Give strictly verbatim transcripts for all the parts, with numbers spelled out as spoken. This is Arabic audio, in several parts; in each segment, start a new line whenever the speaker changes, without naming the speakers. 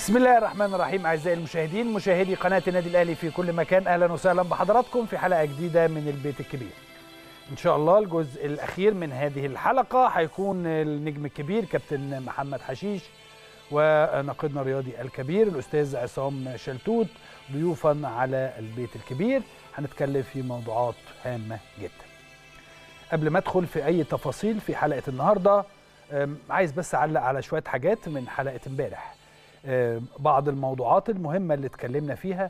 بسم الله الرحمن الرحيم. أعزائي المشاهدين، مشاهدي قناة النادي الأهلي في كل مكان، أهلا وسهلا بحضراتكم في حلقة جديدة من البيت الكبير. إن شاء الله الجزء الأخير من هذه الحلقة هيكون النجم الكبير كابتن محمد حشيش وناقدنا الرياضي الكبير الأستاذ عصام شلتوت ضيوفا على البيت الكبير. هنتكلم في موضوعات هامة جدا. قبل ما أدخل في أي تفاصيل في حلقة النهاردة، عايز بس أعلق على شوية حاجات من حلقة امبارح. بعض الموضوعات المهمة اللي اتكلمنا فيها.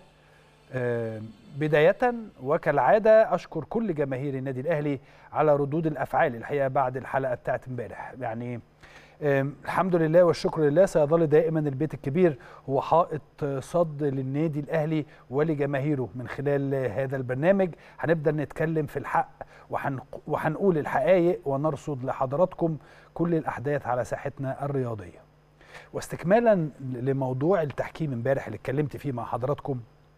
بداية وكالعادة أشكر كل جماهير النادي الأهلي على ردود الأفعال الحقيقة بعد الحلقة بتاعت امبارح. يعني الحمد لله والشكر لله، سيظل دائما البيت الكبير هو حائط صد للنادي الأهلي ولجماهيره. من خلال هذا البرنامج هنبدأ نتكلم في الحق وهنقول الحقائق ونرصد لحضراتكم كل الأحداث على ساحتنا الرياضية. واستكمالا لموضوع التحكيم امبارح اللي اتكلمت فيه مع حضراتكم،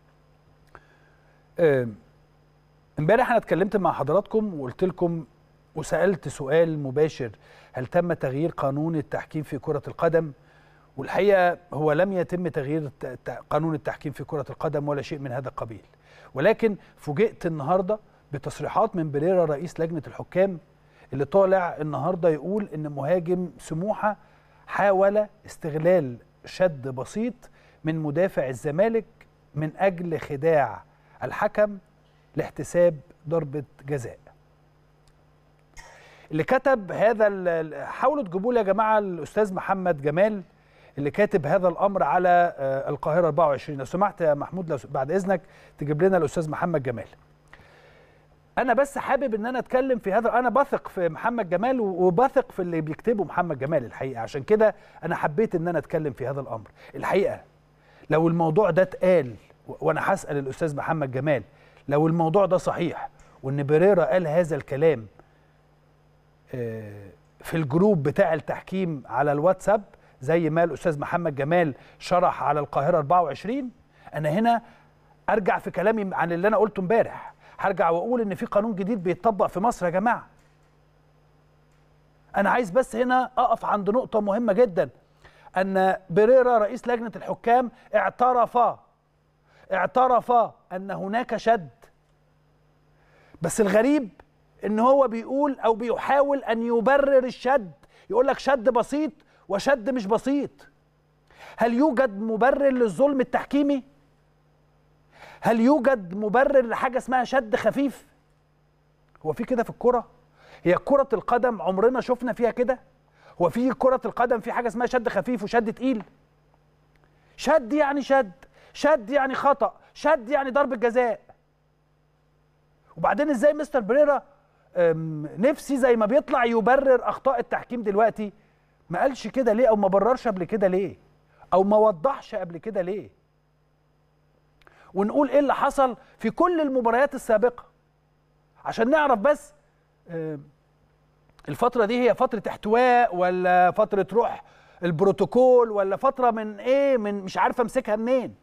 امبارح انا اتكلمت مع حضراتكم وقلت لكم وسألت سؤال مباشر: هل تم تغيير قانون التحكيم في كرة القدم؟ والحقيقة هو لم يتم تغيير قانون التحكيم في كرة القدم ولا شيء من هذا القبيل، ولكن فوجئت النهاردة بتصريحات من بريرا رئيس لجنة الحكام اللي طالع النهاردة يقول ان مهاجم سموحة حاول استغلال شد بسيط من مدافع الزمالك من أجل خداع الحكم لاحتساب ضربة جزاء. اللي كتب هذا، حاولوا تجيبوا لي يا جماعة الأستاذ محمد جمال اللي كاتب هذا الأمر على القاهرة أربعة وعشرين. لو سمحت يا محمود، لو بعد إذنك تجيب لنا الأستاذ محمد جمال. أنا بس حابب إن أنا أتكلم في هذا، أنا بثق في محمد جمال وبثق في اللي بيكتبه محمد جمال الحقيقة، عشان كده أنا حبيت إن أنا أتكلم في هذا الأمر. الحقيقة لو الموضوع ده اتقال، وأنا هسأل الأستاذ محمد جمال لو الموضوع ده صحيح وإن بريرا قال هذا الكلام في الجروب بتاع التحكيم على الواتساب زي ما الأستاذ محمد جمال شرح على القاهرة أربعة وعشرين، أنا هنا أرجع في كلامي عن اللي أنا قلته امبارح. هرجع واقول ان في قانون جديد بيتطبق في مصر يا جماعه. انا عايز بس هنا اقف عند نقطه مهمه جدا، ان بريرا رئيس لجنه الحكام اعترف اعترف ان هناك شد، بس الغريب ان هو بيقول او بيحاول ان يبرر الشد، يقول لك شد بسيط وشد مش بسيط. هل يوجد مبرر للظلم التحكيمي؟ هل يوجد مبرر لحاجة اسمها شد خفيف؟ هو في كده في الكرة؟ هي كرة القدم عمرنا شفنا فيها كده؟ هو في كرة القدم في حاجة اسمها شد خفيف وشد تقيل؟ شد يعني شد، شد يعني خطأ، شد يعني ضربة جزاء. وبعدين ازاي مستر بريرا نفسي زي ما بيطلع يبرر أخطاء التحكيم دلوقتي، ما قالش كده ليه؟ أو ما بررش قبل كده ليه؟ أو ما وضحش قبل كده ليه؟ ونقول ايه اللي حصل في كل المباريات السابقة عشان نعرف بس الفترة دي هي فترة احتواء ولا فترة روح البروتوكول ولا فترة من ايه، من مش عارفة امسكها منين.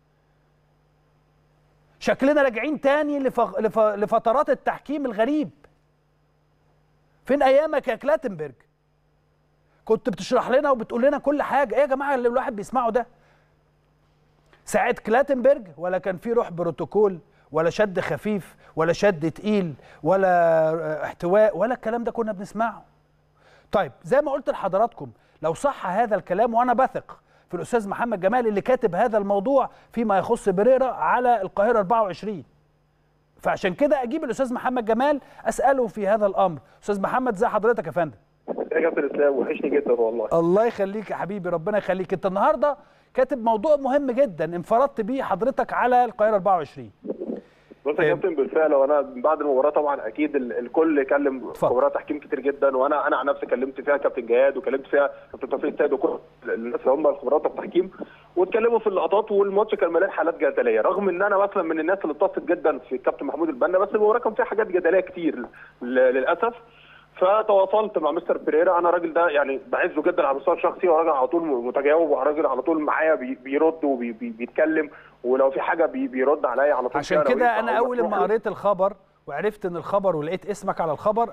شكلنا راجعين تاني لف... لف... لفترات التحكيم الغريب. فين ايامك يا كلاتنبرج؟ كنت بتشرح لنا وبتقول لنا كل حاجة. ايه يا جماعة اللي الواحد بيسمعه ده؟ ساعة كلاتنبرج ولا كان في روح بروتوكول ولا شد خفيف ولا شد تقيل ولا احتواء ولا الكلام ده كنا بنسمعه. طيب زي ما قلت لحضراتكم، لو صح هذا الكلام، وانا بثق في الاستاذ محمد جمال اللي كاتب هذا الموضوع فيما يخص بريرا على القاهرة أربعة وعشرين، فعشان كده اجيب الاستاذ محمد جمال اساله في هذا الامر. استاذ محمد، زي حضرتك يا فندم؟
يا كابتن اسلام، وحشني جدا والله.
الله يخليك يا حبيبي، ربنا يخليك. انت النهارده كاتب موضوع مهم جدا انفردت بيه حضرتك على القاهرة أربعة وعشرين.
بص يا كابتن، بالفعل وانا بعد المباراه طبعا اكيد الكل كلم خبراء تحكيم كتير جدا، وانا انا عن نفسي كلمت فيها كابتن جهاد وكلمت فيها كابتن توفيق السيد وكل الناس اللي هم الخبراء التحكيم، واتكلموا في اللقطات، والماتش كان مليان حالات جدليه، رغم ان انا مثلا من الناس اللي اتصلت جدا في الكابتن محمود البنا، بس المباراه كان فيها حاجات جدليه كتير للاسف. فتواصلت مع مستر بريرا، انا الراجل ده يعني بعزه جدا على المستوى الشخصي، وراجل على طول متجاوب، وراجل على طول معايا بيرد وبيتكلم، ولو في حاجه بيرد عليا على طول.
عشان كده انا اول ما قريت الخبر وعرفت ان الخبر ولقيت اسمك على الخبر،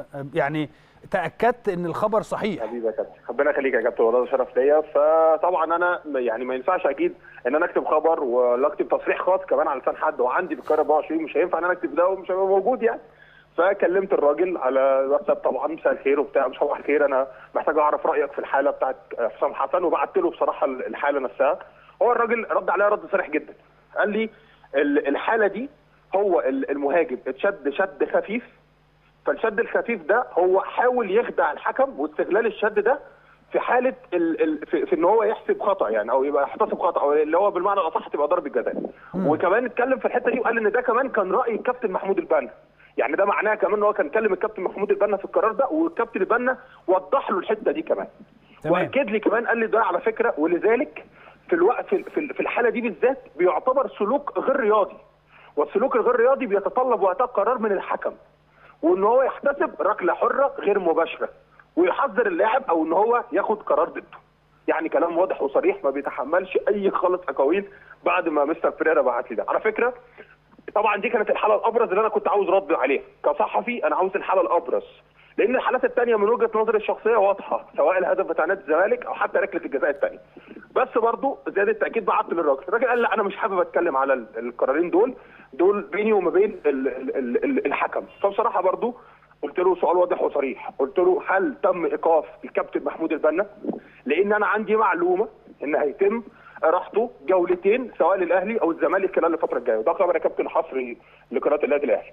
يعني تاكدت ان الخبر صحيح.
حبيبي يا كابتن، ربنا يخليك يا كابتن، والله ده شرف ليا. فطبعا انا يعني ما ينفعش اكيد ان انا اكتب خبر ولا اكتب تصريح خاص كمان على لسان حد وعندي في القاهره أربعة وعشرين، مش هينفع ان انا اكتب ده ومش هيبقى موجود يعني. فكلمت الراجل على واتساب طبعا، مساء الخير وبتاع، مش صباح الخير، انا محتاج اعرف رايك في الحاله بتاعت حسام حسن، وبعت له بصراحه الحاله نفسها. هو الراجل رد عليا رد صريح جدا، قال لي الحاله دي هو المهاجم اتشد شد خفيف، فالشد الخفيف ده هو حاول يخدع الحكم، واستغلال الشد ده في حاله ال ال في, في ان هو يحسب خطا يعني، او يبقى يحتسب خطا، او اللي هو بالمعنى الاصح تبقى ضربه جزاء. وكمان اتكلم في الحته دي وقال ان ده كمان كان راي الكابتن محمود البنا، يعني ده معناه كمان ان هو كان كلم الكابتن محمود البنا في القرار ده، والكابتن البنا وضح له الحته دي كمان. واكد لي كمان، قال لي ده على فكره، ولذلك في الوقت في, في الحاله دي بالذات بيعتبر سلوك غير رياضي، والسلوك الغير رياضي بيتطلب وقتها قرار من الحكم، وان هو يحتسب ركله حره غير مباشره، ويحذر اللاعب او ان هو ياخد قرار ضده. يعني كلام واضح وصريح، ما بيتحملش اي خالص اقاويل بعد ما مستر بيريرا بعت لي ده. على فكره طبعا دي كانت الحاله الابرز اللي انا كنت عاوز رد عليها كصحفي، انا عاوز الحاله الابرز، لان الحالات الثانيه من وجهه نظري الشخصيه واضحه، سواء الهدف بتاع نادي الزمالك او حتى ركله الجزاء الثانيه. بس برضو زياده التاكيد بعت للراجل، الراجل قال لا انا مش حابب اتكلم على القرارين دول، دول بيني وما بين ال ال ال الحكم. فبصراحه برضو قلت له سؤال واضح وصريح، قلت له هل تم ايقاف الكابتن محمود البنا؟ لان انا عندي معلومه ان هيتم راحته جولتين سواء للاهلي او الزمالك خلال الفتره الجايه، وده خبر يا كابتن حصري لقناه النادي الاهلي.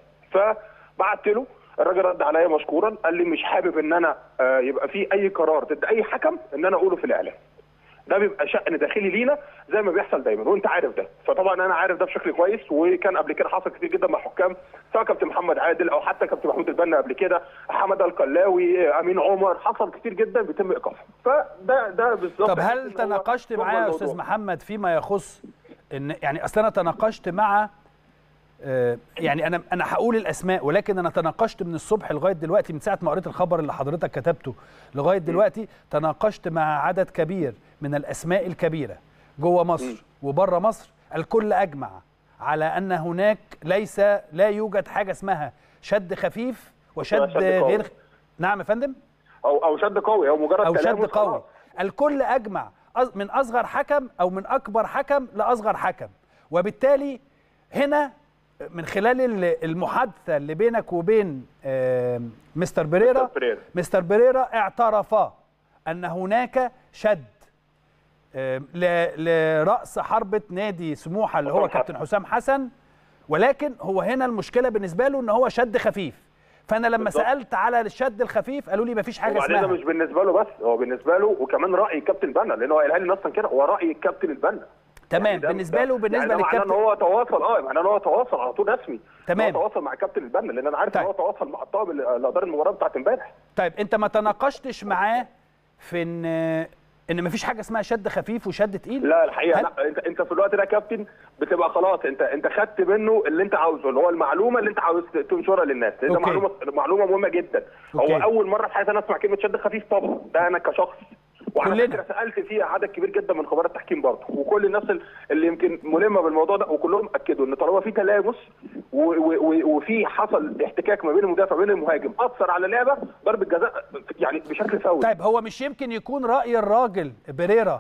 فبعت له، الراجل رد عليا مشكورا، قال لي مش حابب ان انا يبقى في اي قرار ضد اي حكم ان انا اقوله في الاعلام. ده بيبقى شأن داخلي لينا زي ما بيحصل دايما، وانت عارف ده. فطبعا انا عارف ده بشكل كويس، وكان قبل كده حصل كتير جدا مع حكام، سواء كابتن محمد عادل او حتى كابتن محمود البنا قبل كده، حمد القلاوي، امين عمر، حصل كتير جدا بيتم ايقافه. فده ده بالظبط.
طب هل تناقشت معاه يا استاذ محمد فيما يخص ان يعني اصل انا تناقشت مع آه يعني انا انا هقول الاسماء، ولكن انا تناقشت من الصبح لغايه دلوقتي، من ساعه ما قريت الخبر اللي حضرتك كتبته لغايه دلوقتي، تناقشت مع عدد كبير من الاسماء الكبيره جوه مصر وبره مصر. الكل اجمع على ان هناك ليس لا يوجد حاجه اسمها شد خفيف وشد
شد
غير. نعم يا فندم.
او او شد قوي او مجرد
او شد قوي.
خلاص.
الكل اجمع من اصغر حكم او من اكبر حكم لاصغر حكم، وبالتالي هنا من خلال المحادثه اللي بينك وبين مستر بريرا، مستر بريرا اعترف ان هناك شد لراس حربه نادي سموحه اللي هو كابتن حسام حسن، ولكن هو هنا المشكله بالنسبه له ان هو شد خفيف. فانا لما بالضبط. سالت على الشد الخفيف قالوا لي مفيش حاجه اسمها.
وبعدين ده مش بالنسبه له بس، هو بالنسبه له وكمان راي الكابتن البنا، لان هو قالها لي نصا كده، هو راي الكابتن البنا.
تمام. يعني بالنسبه له بالنسبه
يعني
للكابتن
معناه ان هو تواصل، اه معناه ان هو تواصل على طول رسمي.
تمام.
هو تواصل مع الكابتن البنا، لان انا عارف
طيب.
ان هو تواصل مع الطاقم اللي ادار المباراه بتاعت امبارح.
طيب انت ما تناقشتش معاه في ان ان مفيش حاجه اسمها شد خفيف وشد تقيل؟
لا الحقيقه
هل...
لا، انت انت في الوقت ده يا كابتن بتبقى خلاص، انت انت خدت منه اللي انت عاوزه، اللي هو المعلومه اللي انت عاوز تنشرها للناس، لان ده معلومه معلومه مهمه جدا. أوكي. هو اول مره في حياتي انا اسمع كلمه شد خفيف طبعا، ده انا كشخص، وعلى فكره سالت فيها عدد كبير جدا من خبراء التحكيم برضه، وكل الناس اللي يمكن ملمه بالموضوع ده، وكلهم اكدوا ان طالما في تلامس وفي حصل احتكاك ما بين المدافع وبين المهاجم اثر على اللعبه، ضربه جزاء يعني بشكل فوري.
طيب هو مش يمكن يكون راي الراجل بريرا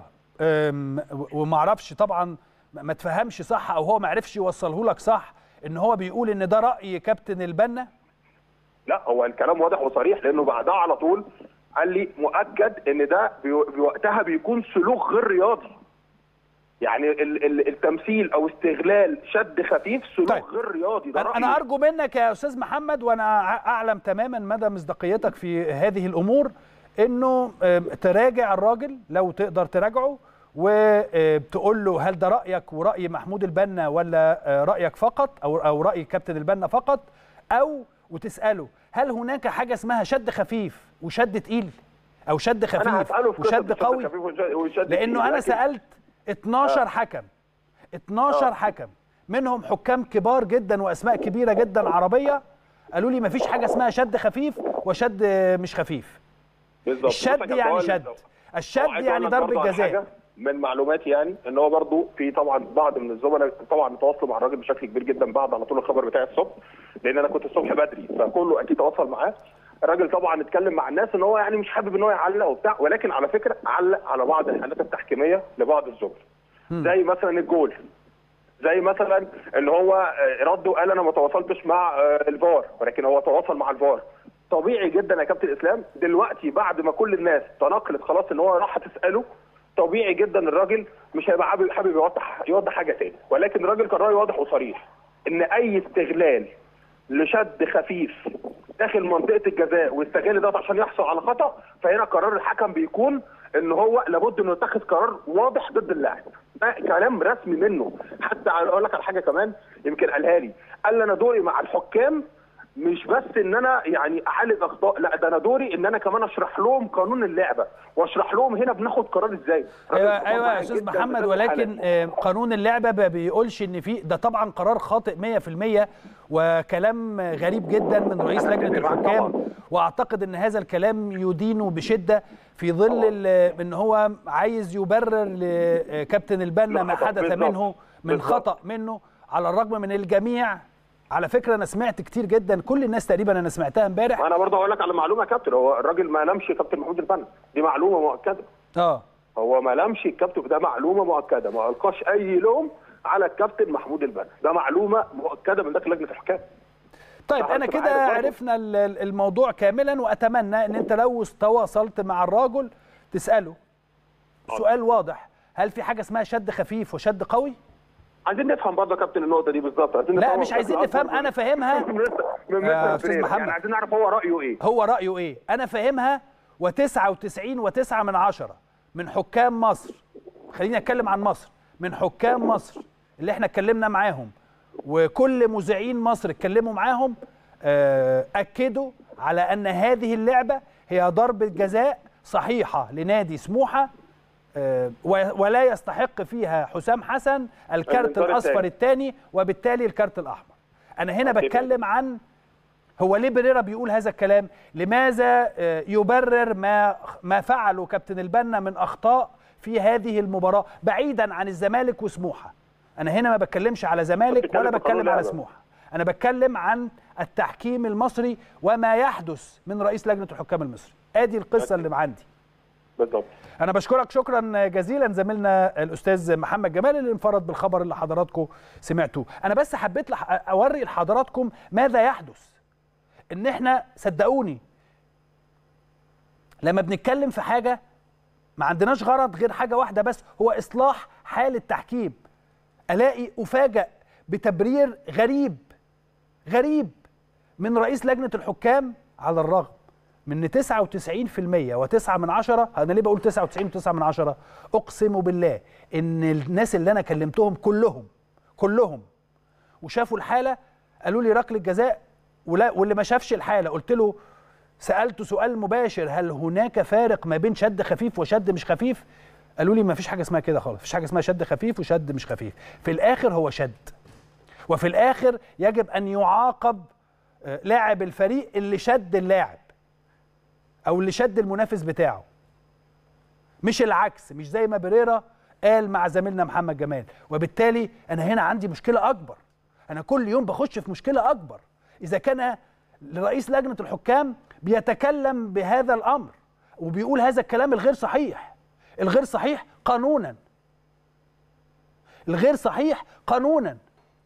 وما اعرفش طبعا ما تفهمش صح، او هو ما عرفش يوصله لك صح، ان هو بيقول ان ده راي كابتن البنا؟
لا هو الكلام واضح وصريح، لانه بعدها على طول قال لي مؤكد ان ده بوقتها بيكون سلوك غير رياضي، يعني ال ال التمثيل او استغلال شد خفيف سلوك طيب. غير رياضي. ده
انا ارجو منك يا استاذ محمد، وانا اعلم تماما مدى مصداقيتك في هذه الامور، انه تراجع الراجل لو تقدر تراجعه، وتقول له هل ده رايك وراي محمود البنا، ولا رايك فقط، او او راي كابتن البنا فقط، او وتساله هل هناك حاجه اسمها شد خفيف وشد تقيل، او شد خفيف وشد قوي؟ لانه انا سالت اتناشر حكم، اتناشر حكم منهم حكام كبار جدا واسماء كبيره جدا عربيه، قالوا لي مفيش حاجه اسمها شد خفيف وشد مش خفيف. بالظبط. الشد يعني شد، الشد يعني ضربه جزاء.
من معلوماتي يعني ان هو برضو في طبعا بعض من الزملاء طبعا تواصلوا مع الراجل بشكل كبير جدا بعد على طول الخبر بتاعي الصبح، لان انا كنت الصبح بدري فكله اكيد تواصل معاه. الراجل طبعا اتكلم مع الناس ان هو يعني مش حابب ان هو يعلق وبتاع، ولكن على فكره علق على بعض الحالات التحكيميه لبعض الزملاء زي مثلا الجول، زي مثلا ان هو رد وقال انا ما تواصلتش مع الفار، ولكن هو تواصل مع الفار. طبيعي جدا يا كابتن اسلام دلوقتي بعد ما كل الناس تناقلت خلاص ان هو راح تساله، طبيعي جدا الراجل مش هيبقى حابب حابب يوضح يوضح حاجه تاني، ولكن الراجل كان رايه واضح وصريح ان اي استغلال لشد خفيف داخل منطقه الجزاء واستغل ده عشان يحصل على خطا، فهنا قرار الحكم بيكون ان هو لابد انه يتخذ قرار واضح ضد اللاعب. ده كلام رسمي منه. حتى اقول لك على حاجه كمان يمكن قالها لي، قال لي انا دوري مع الحكام مش بس ان انا يعني اعالج اخطاء، لا ده انا دوري ان انا كمان اشرح لهم قانون اللعبه واشرح لهم هنا بناخد قرار ازاي.
ايوه ايوه يا استاذ محمد، ولكن قانون اللعبه ما بيقولش ان في ده، طبعا قرار خاطئ مية في المية وكلام غريب جدا من رئيس لجنه الحكام، واعتقد ان هذا الكلام يدين بشده في ظل ان هو عايز يبرر لكابتن البنا ما حدث منه من خطا منه، على الرغم من الجميع. على فكره انا سمعت كتير جدا، كل الناس تقريبا انا سمعتها امبارح.
انا برضه هقول لك على معلومه يا كابتن، هو الراجل ما لمش كابتن محمود البنا، دي معلومه مؤكده.
اه
هو ما لمش الكابتن، ده معلومه مؤكده، ما القاش اي لوم على الكابتن محمود البنا، ده معلومه مؤكده من داخل لجنه الحكام.
طيب انا كده عرفنا الموضوع كاملا، واتمنى ان انت لو تواصلت مع الراجل تساله سؤال واضح، هل في حاجه اسمها شد خفيف وشد قوي؟
عايزين نفهم برضه يا كابتن النقطه دي بالظبط.
لا مش عايزين نفهم، انا فاهمها
يا استاذ محمد، يعني عايزين نعرف هو رايه ايه.
هو رايه ايه؟ انا فاهمها، وتسعة وتسعين وتسعة من عشرة من حكام مصر، خليني اتكلم عن مصر، من حكام مصر اللي احنا اتكلمنا معاهم وكل مذيعين مصر اتكلموا معاهم، اكدوا على ان هذه اللعبه هي ضربه جزاء صحيحه لنادي سموحه، ولا يستحق فيها حسام حسن الكارت الاصفر الثاني وبالتالي الكارت الاحمر. انا هنا بتكلم عن هو ليه بريرا بيقول هذا الكلام، لماذا يبرر ما ما فعله كابتن البنا من اخطاء في هذه المباراه بعيدا عن الزمالك وسموحه. انا هنا ما بتكلمش على زمالك ولا بتكلم على سموحه، انا بتكلم عن التحكيم المصري وما يحدث من رئيس لجنه الحكام المصري. ادي القصه اللي عندي
بالضبط.
أنا بشكرك شكرا جزيلا زميلنا الأستاذ محمد جمال اللي انفرد بالخبر اللي حضراتكم سمعتوه. أنا بس حبيت أوري لحضراتكم ماذا يحدث. إن إحنا صدقوني لما بنتكلم في حاجة ما عندناش غرض غير حاجة واحدة بس، هو إصلاح حال التحكيم. ألاقي أفاجأ بتبرير غريب غريب من رئيس لجنة الحكام، على الرغم من تسعة وتسعين في المية وتسعة من عشرة. أنا ليه بقول تسعة وتسعين وتسعة من عشرة؟ أقسم بالله إن الناس اللي أنا كلمتهم كلهم كلهم وشافوا الحالة قالوا لي ركلة جزاء، ولا واللي ما شافش الحالة قلت له، سألته سؤال مباشر، هل هناك فارق ما بين شد خفيف وشد مش خفيف؟ قالوا لي ما فيش حاجة اسمها كده خالص، ما فيش حاجة اسمها شد خفيف وشد مش خفيف. في الآخر هو شد، وفي الآخر يجب أن يعاقب لاعب الفريق اللي شد اللاعب او اللي شد المنافس بتاعه، مش العكس، مش زي ما بريرا قال مع زميلنا محمد جمال. وبالتالي انا هنا عندي مشكله اكبر، انا كل يوم بخش في مشكله اكبر اذا كان رئيس لجنه الحكام بيتكلم بهذا الامر وبيقول هذا الكلام الغير صحيح، الغير صحيح قانونا، الغير صحيح قانونا.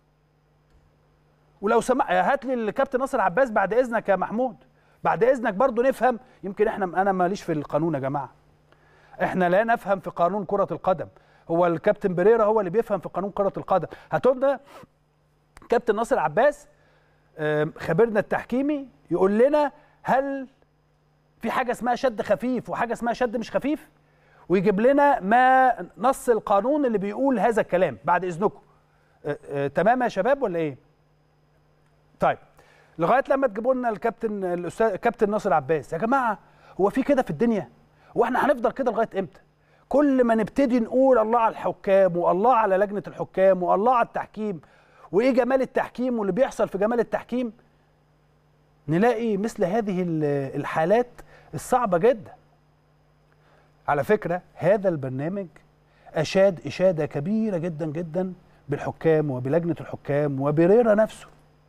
ولو سمح هات لي الكابتن ناصر عباس بعد اذنك يا محمود، بعد اذنك برضو نفهم. يمكن احنا انا ماليش في القانون يا جماعه، احنا لا نفهم في قانون كره القدم، هو الكابتن بريرا هو اللي بيفهم في قانون كره القدم. هاتوا لنا كابتن ناصر عباس خبيرنا التحكيمي يقول لنا هل في حاجه اسمها شد خفيف وحاجه اسمها شد مش خفيف، ويجيب لنا ما نص القانون اللي بيقول هذا الكلام بعد اذنكم. تمام يا شباب ولا ايه؟ طيب لغايه لما تجيبوا لنا الكابتن الاستاذ كابتن ناصر عباس. يا جماعه هو في كده في الدنيا؟ واحنا هنفضل كده لغايه امتى؟ كل ما نبتدي نقول الله على الحكام والله على لجنه الحكام والله على التحكيم وايه جمال التحكيم واللي بيحصل في جمال التحكيم، نلاقي مثل هذه الحالات الصعبه جدا. على فكره هذا البرنامج اشاد اشاده كبيره جدا جدا بالحكام وبلجنه الحكام وبريرا نفسه.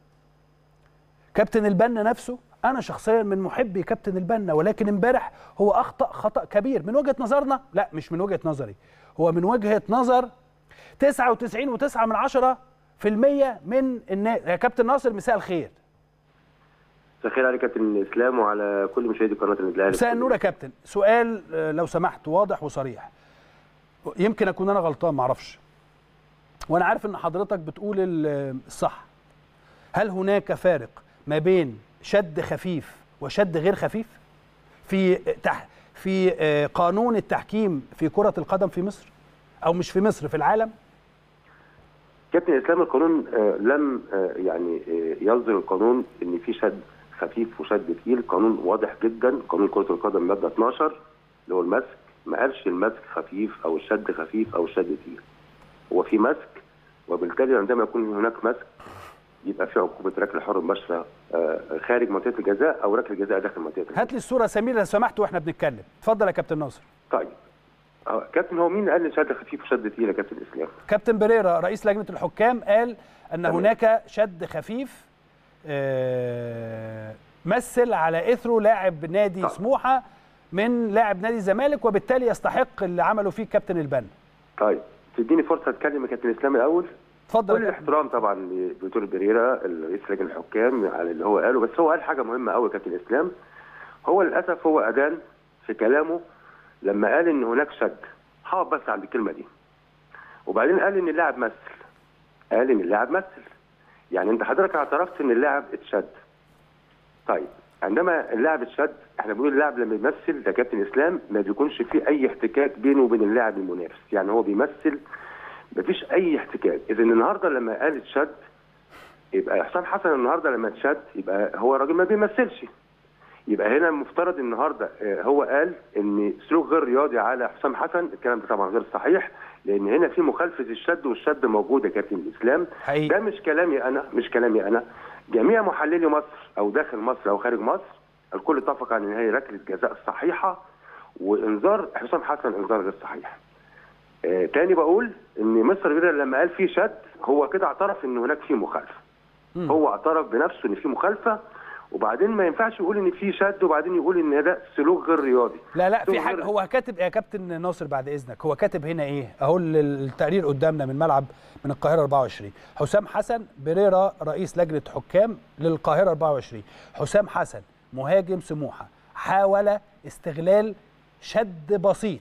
كابتن البنا نفسه، انا شخصيا من محبي كابتن البنا، ولكن امبارح هو اخطا خطا كبير من وجهه نظرنا، لا مش من وجهه نظري، هو من وجهه نظر تسعة وتسعين وتسعة من عشرة في المية من الناس. يا كابتن ناصر مساء الخير.
مساء الخير على كابتن اسلام وعلى كل مشاهدي قناه النادي الاهلي.
مساء النور يا كابتن. سؤال لو سمحت واضح وصريح، يمكن اكون انا غلطان ما اعرفش، وانا عارف ان حضرتك بتقول الصح. هل هناك فارق ما بين شد خفيف وشد غير خفيف في تح في قانون التحكيم في كرة القدم في مصر، او مش في مصر، في العالم؟
كابتن اسلام، القانون لم يعني يصدر القانون ان في شد خفيف وشد تقيل. القانون واضح جدا، قانون كرة القدم مادة اتناشر اللي هو المسك، ما قالش المسك خفيف او الشد خفيف او الشد تقيل. هو في مسك، وبالتالي عندما يكون هناك مسك يبقى في عقوبه ركله حر مباشره خارج منطقه الجزاء او ركله جزاء داخل منطقه الجزاء.
هات لي الصوره سمير لو سمحت واحنا بنتكلم. اتفضل يا كابتن ناصر.
طيب كابتن، هو مين قال شد خفيف وشد تقيل يا كابتن اسلام؟
كابتن بريرا رئيس لجنه الحكام قال ان تمام. هناك شد خفيف مثل على اثره لاعب نادي طيب. سموحه من لاعب نادي الزمالك، وبالتالي يستحق اللي عمله فيه كابتن البنا.
طيب تديني فرصه اتكلم يا كابتن اسلام الاول؟
اتفضل.
كل الاحترام طبعا لدكتور بريرا رئيس لجنه الحكام على اللي هو قاله، بس هو قال حاجه مهمه قوي يا كابتن اسلام. هو للاسف هو ادان في كلامه لما قال ان هناك شد. هقف بس عند الكلمه دي. وبعدين قال ان اللاعب مثل. قال ان اللاعب مثل. يعني انت حضرتك اعترفت ان اللاعب اتشد. طيب عندما اللاعب اتشد، احنا بنقول اللاعب لما يمثل ده كابتن اسلام ما بيكونش فيه اي احتكاك بينه وبين اللاعب المنافس، يعني هو بيمثل مفيش اي احتكاك. اذا النهارده لما قال اتشد يبقى حسام حسن النهارده لما اتشد يبقى هو راجل ما بيمثلش. يبقى هنا المفترض النهارده هو قال ان سلوك غير رياضي على حسام حسن. الكلام ده طبعا غير صحيح، لان هنا في مخالفه الشد، والشد موجوده يا كابتن الاسلام. ده مش كلامي انا، مش كلامي انا، جميع محللي مصر او داخل مصر او خارج مصر الكل اتفق على ان هي ركله جزاء صحيحه، وانذار حسام حسن انذار غير صحيح. آه تاني بقول ان مستر بريرا لما قال في شد هو كده اعترف ان هناك في مخالفه. م. هو اعترف بنفسه ان في مخالفه، وبعدين ما ينفعش يقول ان في شد وبعدين يقول ان ده سلوك غير رياضي.
لا لا في حاجه هو كاتب يا كابتن ناصر بعد اذنك، هو كاتب هنا ايه اهو التقرير قدامنا من ملعب من القاهره أربعة وعشرين. حسام حسن بريرا رئيس لجنه حكام للقاهره أربعة وعشرين. حسام حسن مهاجم سموحه حاول استغلال شد بسيط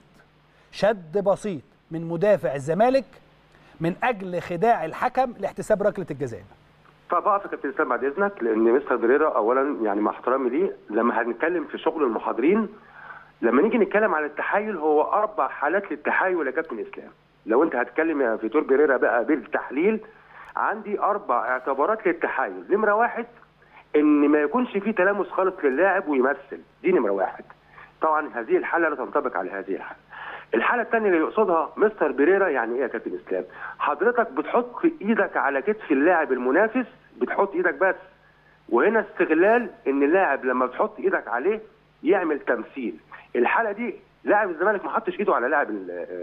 شد بسيط من مدافع الزمالك من اجل خداع الحكم لاحتساب ركله الجزاء.
طب اقف يا كابتن اسلام بعد اذنك، لان مستر بريرا اولا يعني مع احترامي ليه لما هنتكلم في شغل المحاضرين، لما نيجي نتكلم عن التحايل هو اربع حالات للتحايل يا كابتن اسلام. لو انت هتكلم يا فيتور بريرا بقى بالتحليل، عندي اربع اعتبارات للتحايل. نمره واحد ان ما يكونش في تلامس خالص للاعب ويمثل، دي نمره واحد. طبعا هذه الحاله لا تنطبق على هذه الحاله. الحاله الثانيه اللي يقصدها مستر بريرا يعني ايه يا كابتن اسلام؟ حضرتك بتحط ايدك على كتف اللاعب المنافس، بتحط ايدك بس، وهنا استغلال ان اللاعب لما بتحط ايدك عليه يعمل تمثيل. الحاله دي لاعب الزمالك ما حطش ايده على لاعب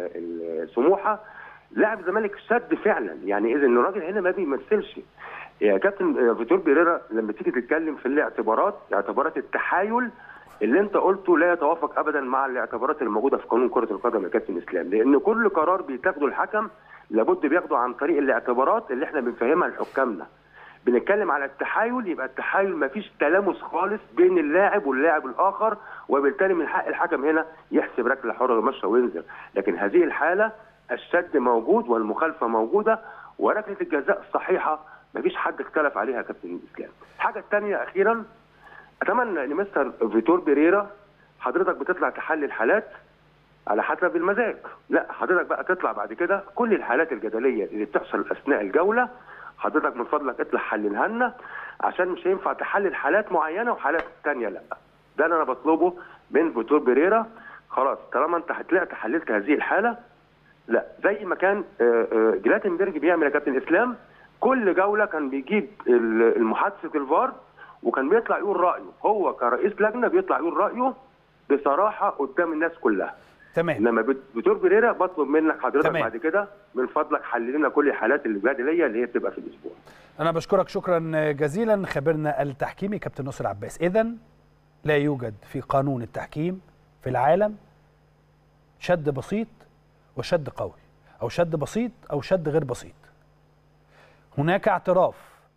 السموحه، لاعب الزمالك شد فعلا، يعني اذا الراجل هنا ما بيمثلش. يا كابتن فيتور بريرا لما تيجي تتكلم في الاعتبارات، اعتبارات التحايل اللي انت قلته لا يتوافق ابدا مع الاعتبارات الموجوده في قانون كره القدم يا كابتن اسلام، لان كل قرار بيتاخده الحكم لابد بياخده عن طريق الاعتبارات اللي احنا بنفهمها لحكامنا. بنتكلم على التحايل، يبقى التحايل ما فيش تلامس خالص بين اللاعب واللاعب الاخر، وبالتالي من حق الحكم هنا يحسب ركله حره مشى وينزل. لكن هذه الحاله الشد موجود والمخالفه موجوده وركله الجزاء الصحيحه ما فيش حد اختلف عليها يا كابتن اسلام. الحاجه الثانيه اخيرا، اتمنى ان مستر فيتور بريرا حضرتك بتطلع تحلل الحالات على حسب المزاج، لا حضرتك بقى تطلع بعد كده كل الحالات الجدليه اللي بتحصل اثناء الجوله حضرتك من فضلك اطلع حللها لنا، عشان مش هينفع تحلل حالات معينه وحالات ثانيه لا. ده اللي انا بطلبه من فيتور بريرا. خلاص طالما انت طلعت حللت هذه الحاله، لا زي ما كان جلاتنبرج بيعمل يا كابتن اسلام، كل جوله كان بيجيب المحادثه الفار وكان بيطلع يقول رايه، هو كرئيس لجنه بيطلع يقول رايه بصراحه قدام الناس كلها.
تمام.
انما بدور بريرا بطلب منك حضرتك
تمام.
بعد كده من فضلك حل لنا كل الحالات البديليه اللي هي بتبقى في الاسبوع.
انا بشكرك شكرا جزيلا خبيرنا التحكيمي كابتن ناصر عباس. اذا لا يوجد في قانون التحكيم في العالم شد بسيط وشد قوي، او شد بسيط او شد غير بسيط. هناك اعتراف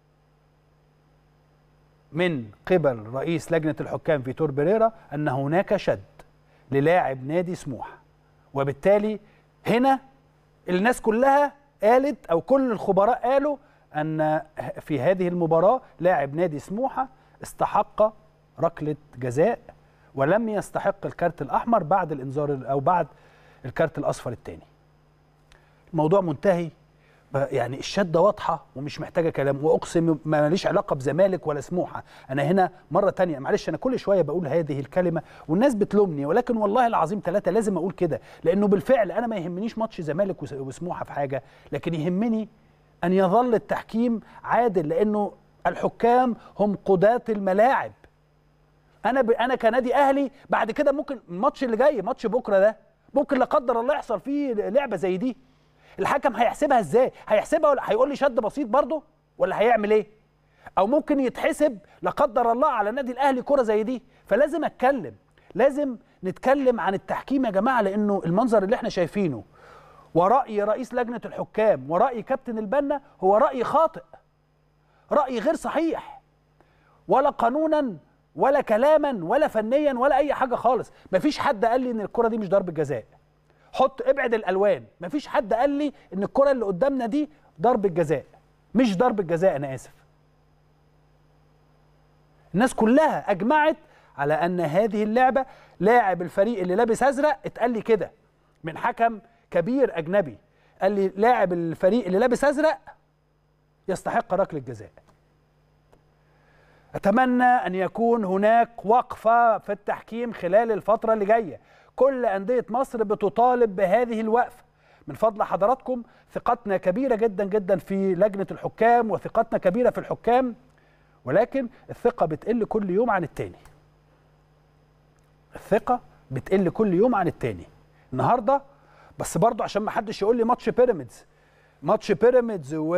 من قبل رئيس لجنة الحكام فيتور بيريرا أن هناك شد للاعب نادي سموحة، وبالتالي هنا الناس كلها قالت أو كل الخبراء قالوا أن في هذه المباراة لاعب نادي سموحة استحق ركلة جزاء ولم يستحق الكارت الأحمر بعد الإنذار أو بعد الكارت الأصفر الثاني. الموضوع منتهي، يعني الشده واضحه ومش محتاجه كلام، واقسم ما ماليش علاقه بزمالك ولا سموحه. انا هنا مره تانية، معلش انا كل شويه بقول هذه الكلمه والناس بتلومني، ولكن والله العظيم ثلاثه لازم اقول كده، لانه بالفعل انا ما يهمنيش ماتش زمالك وسموحه في حاجه، لكن يهمني ان يظل التحكيم عادل، لانه الحكام هم قضاة الملاعب. انا ب... انا كنادي اهلي بعد كده ممكن الماتش اللي جاي ماتش بكره ده ممكن لا قدر الله يحصل فيه لعبه زي دي، الحكم هيحسبها ازاي؟ هيحسبها ولا هيقول لي شد بسيط برضه ولا هيعمل ايه؟ او ممكن يتحسب لا قدر الله على النادي الاهلي كره زي دي. فلازم اتكلم، لازم نتكلم عن التحكيم يا جماعه، لانه المنظر اللي احنا شايفينه ورأي رئيس لجنه الحكام ورأي كابتن البنا هو رأي خاطئ، رأي غير صحيح، ولا قانونا ولا كلاما ولا فنيا ولا اي حاجه خالص. مفيش حد قال لي ان الكره دي مش ضربه جزاء. حط ابعد الالوان، مفيش حد قال لي ان الكره اللي قدامنا دي ضربه جزاء، مش ضربه جزاء، انا اسف. الناس كلها اجمعت على ان هذه اللعبه لاعب الفريق اللي لابس ازرق، اتقال لي كده من حكم كبير اجنبي، قال لي لاعب الفريق اللي لابس ازرق يستحق ركله جزاء. اتمنى ان يكون هناك وقفه في التحكيم خلال الفتره اللي جايه. كل أندية مصر بتطالب بهذه الوقفة. من فضل حضراتكم، ثقتنا كبيرة جدا جدا في لجنة الحكام وثقتنا كبيرة في الحكام، ولكن الثقة بتقل كل يوم عن التاني. الثقة بتقل كل يوم عن التاني. النهاردة بس برضو عشان ما حدش يقول لي ماتش بيراميدز ماتش بيراميدز و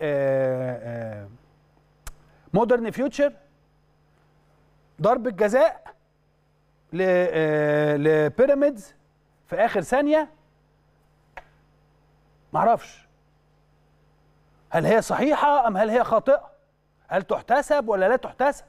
مودرن فيوتشر ضربة جزاء لبيراميدز في اخر ثانيه، معرفش هل هي صحيحه ام هل هي خاطئه، هل تحتسب ولا لا تحتسب.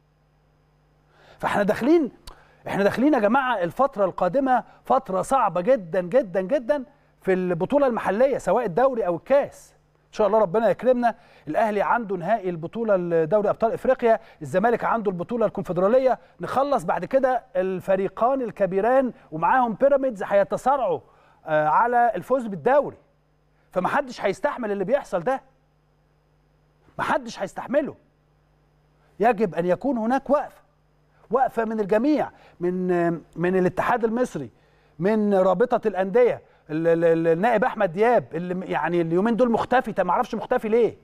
فاحنا داخلين احنا داخلين يا جماعه الفتره القادمه فتره صعبه جدا جدا جدا في البطوله المحليه سواء الدوري او الكاس. ان شاء الله ربنا يكرمنا. الاهلي عنده نهائي البطوله دوري ابطال افريقيا، الزمالك عنده البطوله الكونفدراليه، نخلص بعد كده الفريقان الكبيران ومعاهم بيراميدز هيتصارعوا على الفوز بالدوري. فمحدش هيستحمل اللي بيحصل ده، محدش هيستحمله. يجب ان يكون هناك وقفه وقفه من الجميع، من من الاتحاد المصري، من رابطه الانديه، النائب احمد دياب اللي يعني اليومين دول مختفي، ما اعرفش مختفي ليه.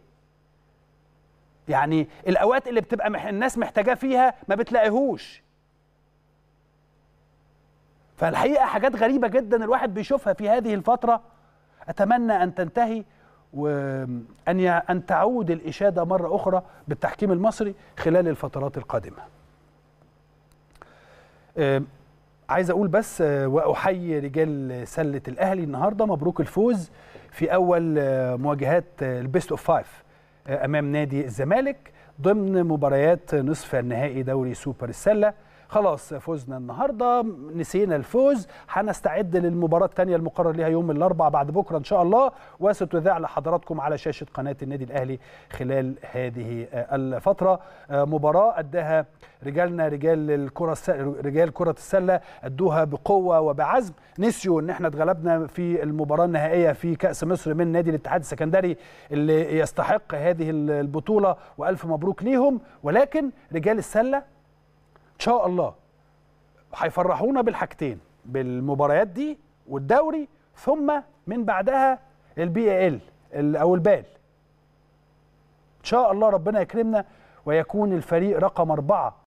يعني الاوقات اللي بتبقى مح... الناس محتاجاه فيها ما بتلاقيهوش. فالحقيقه حاجات غريبه جدا الواحد بيشوفها في هذه الفتره. اتمنى ان تنتهي وان ي... ان تعود الاشاده مره اخرى بالتحكيم المصري خلال الفترات القادمه. أه... عايز اقول بس واحيي رجال سله الاهلي النهارده، مبروك الفوز في اول مواجهات البيست اوف فايف امام نادي الزمالك ضمن مباريات نصف النهائي دوري سوبر السله. خلاص فوزنا النهارده، نسينا الفوز، هنستعد للمباراه الثانيه المقرر لها يوم الاربعاء بعد بكره ان شاء الله، وستذاع لحضراتكم على شاشه قناه النادي الاهلي خلال هذه الفتره. مباراه اداها رجالنا رجال الكره رجال كره السله، ادوها بقوه وبعزم. نسيوا ان احنا اتغلبنا في المباراه النهائيه في كاس مصر من نادي الاتحاد السكندري اللي يستحق هذه البطوله، والف مبروك ليهم. ولكن رجال السله ان شاء الله هيفرحونا بالحاجتين، بالمباريات دي والدوري، ثم من بعدها البي ال او البال. ان شاء الله ربنا يكرمنا ويكون الفريق رقم أربعة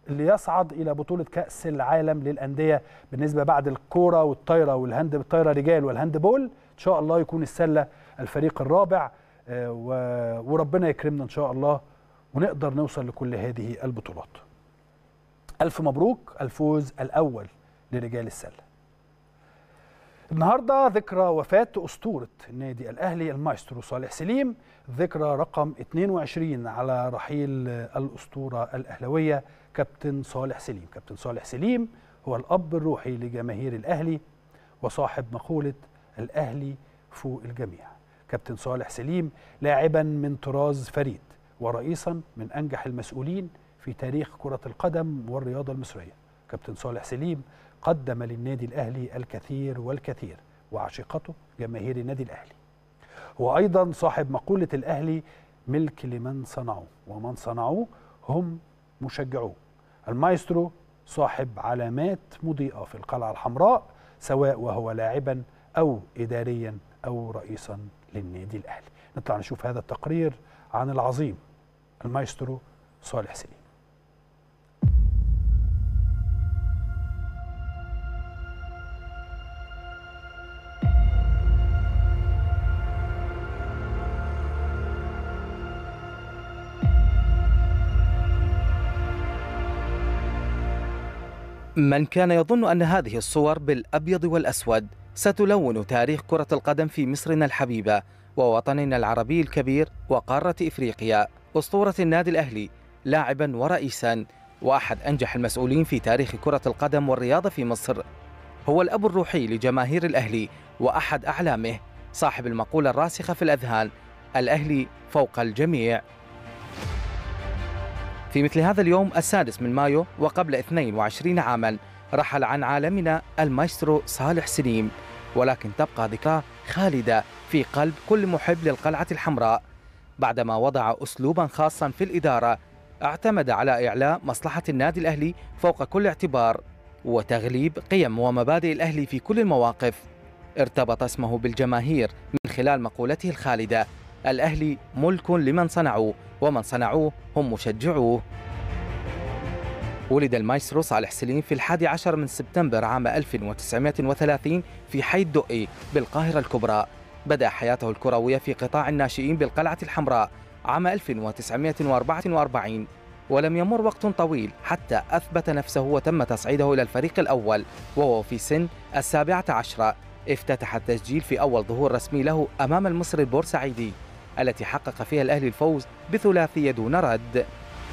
اللي يصعد إلى بطولة كأس العالم للأندية بالنسبة بعد الكورة والطايرة والهاند بالطايرة رجال والهاند بول. إن شاء الله يكون السلة الفريق الرابع، وربنا يكرمنا إن شاء الله ونقدر نوصل لكل هذه البطولات. ألف مبروك الفوز الأول لرجال السلة. النهارده ذكرى وفاة أسطورة النادي الأهلي المايسترو صالح سليم، ذكرى رقم اثنين وعشرين على رحيل الأسطورة الأهلوية كابتن صالح سليم. كابتن صالح سليم هو الأب الروحي لجماهير الأهلي وصاحب مقولة الأهلي فوق الجميع. كابتن صالح سليم لاعبا من طراز فريد ورئيسا من أنجح المسؤولين في تاريخ كرة القدم والرياضة المصرية. كابتن صالح سليم قدم للنادي الأهلي الكثير والكثير وعشيقته جماهير النادي الأهلي. هو أيضا صاحب مقولة الأهلي ملك لمن صنعوه ومن صنعوه هم مشجعوه. المايسترو صاحب علامات مضيئة في القلعة الحمراء سواء وهو لاعبا أو إداريا أو رئيسا للنادي الأهلي. نطلع نشوف هذا التقرير عن العظيم المايسترو صالح سليم.
من كان يظن أن هذه الصور بالأبيض والأسود ستلون تاريخ كرة القدم في مصرنا الحبيبة ووطننا العربي الكبير وقارة إفريقيا، أسطورة النادي الأهلي لاعبا ورئيسا وأحد أنجح المسؤولين في تاريخ كرة القدم والرياضة في مصر، هو الأب الروحي لجماهير الأهلي وأحد أعلامه، صاحب المقولة الراسخة في الأذهان الأهلي فوق الجميع. في مثل هذا اليوم السادس من مايو وقبل اثنين وعشرين عاما رحل عن عالمنا المايسترو صالح سليم، ولكن تبقى ذكراه خالدة في قلب كل محب للقلعة الحمراء بعدما وضع أسلوبا خاصا في الإدارة اعتمد على إعلاء مصلحة النادي الأهلي فوق كل اعتبار وتغليب قيم ومبادئ الأهلي في كل المواقف. ارتبط اسمه بالجماهير من خلال مقولته الخالدة الأهلي ملك لمن صنعوه ومن صنعوه هم مشجعوه. ولد المايسترو صالح سليم في الحادي عشر من سبتمبر عام ألف وتسعمائة وثلاثين في حي الدقي بالقاهرة الكبرى. بدأ حياته الكروية في قطاع الناشئين بالقلعة الحمراء عام ألف وتسعمائة وأربعة وأربعين، ولم يمر وقت طويل حتى أثبت نفسه وتم تصعيده إلى الفريق الأول وهو في سن السابعة عشرة. افتتح التسجيل في أول ظهور رسمي له أمام المصري البورسعيدي التي حقق فيها الأهلي الفوز بثلاثية دون رد.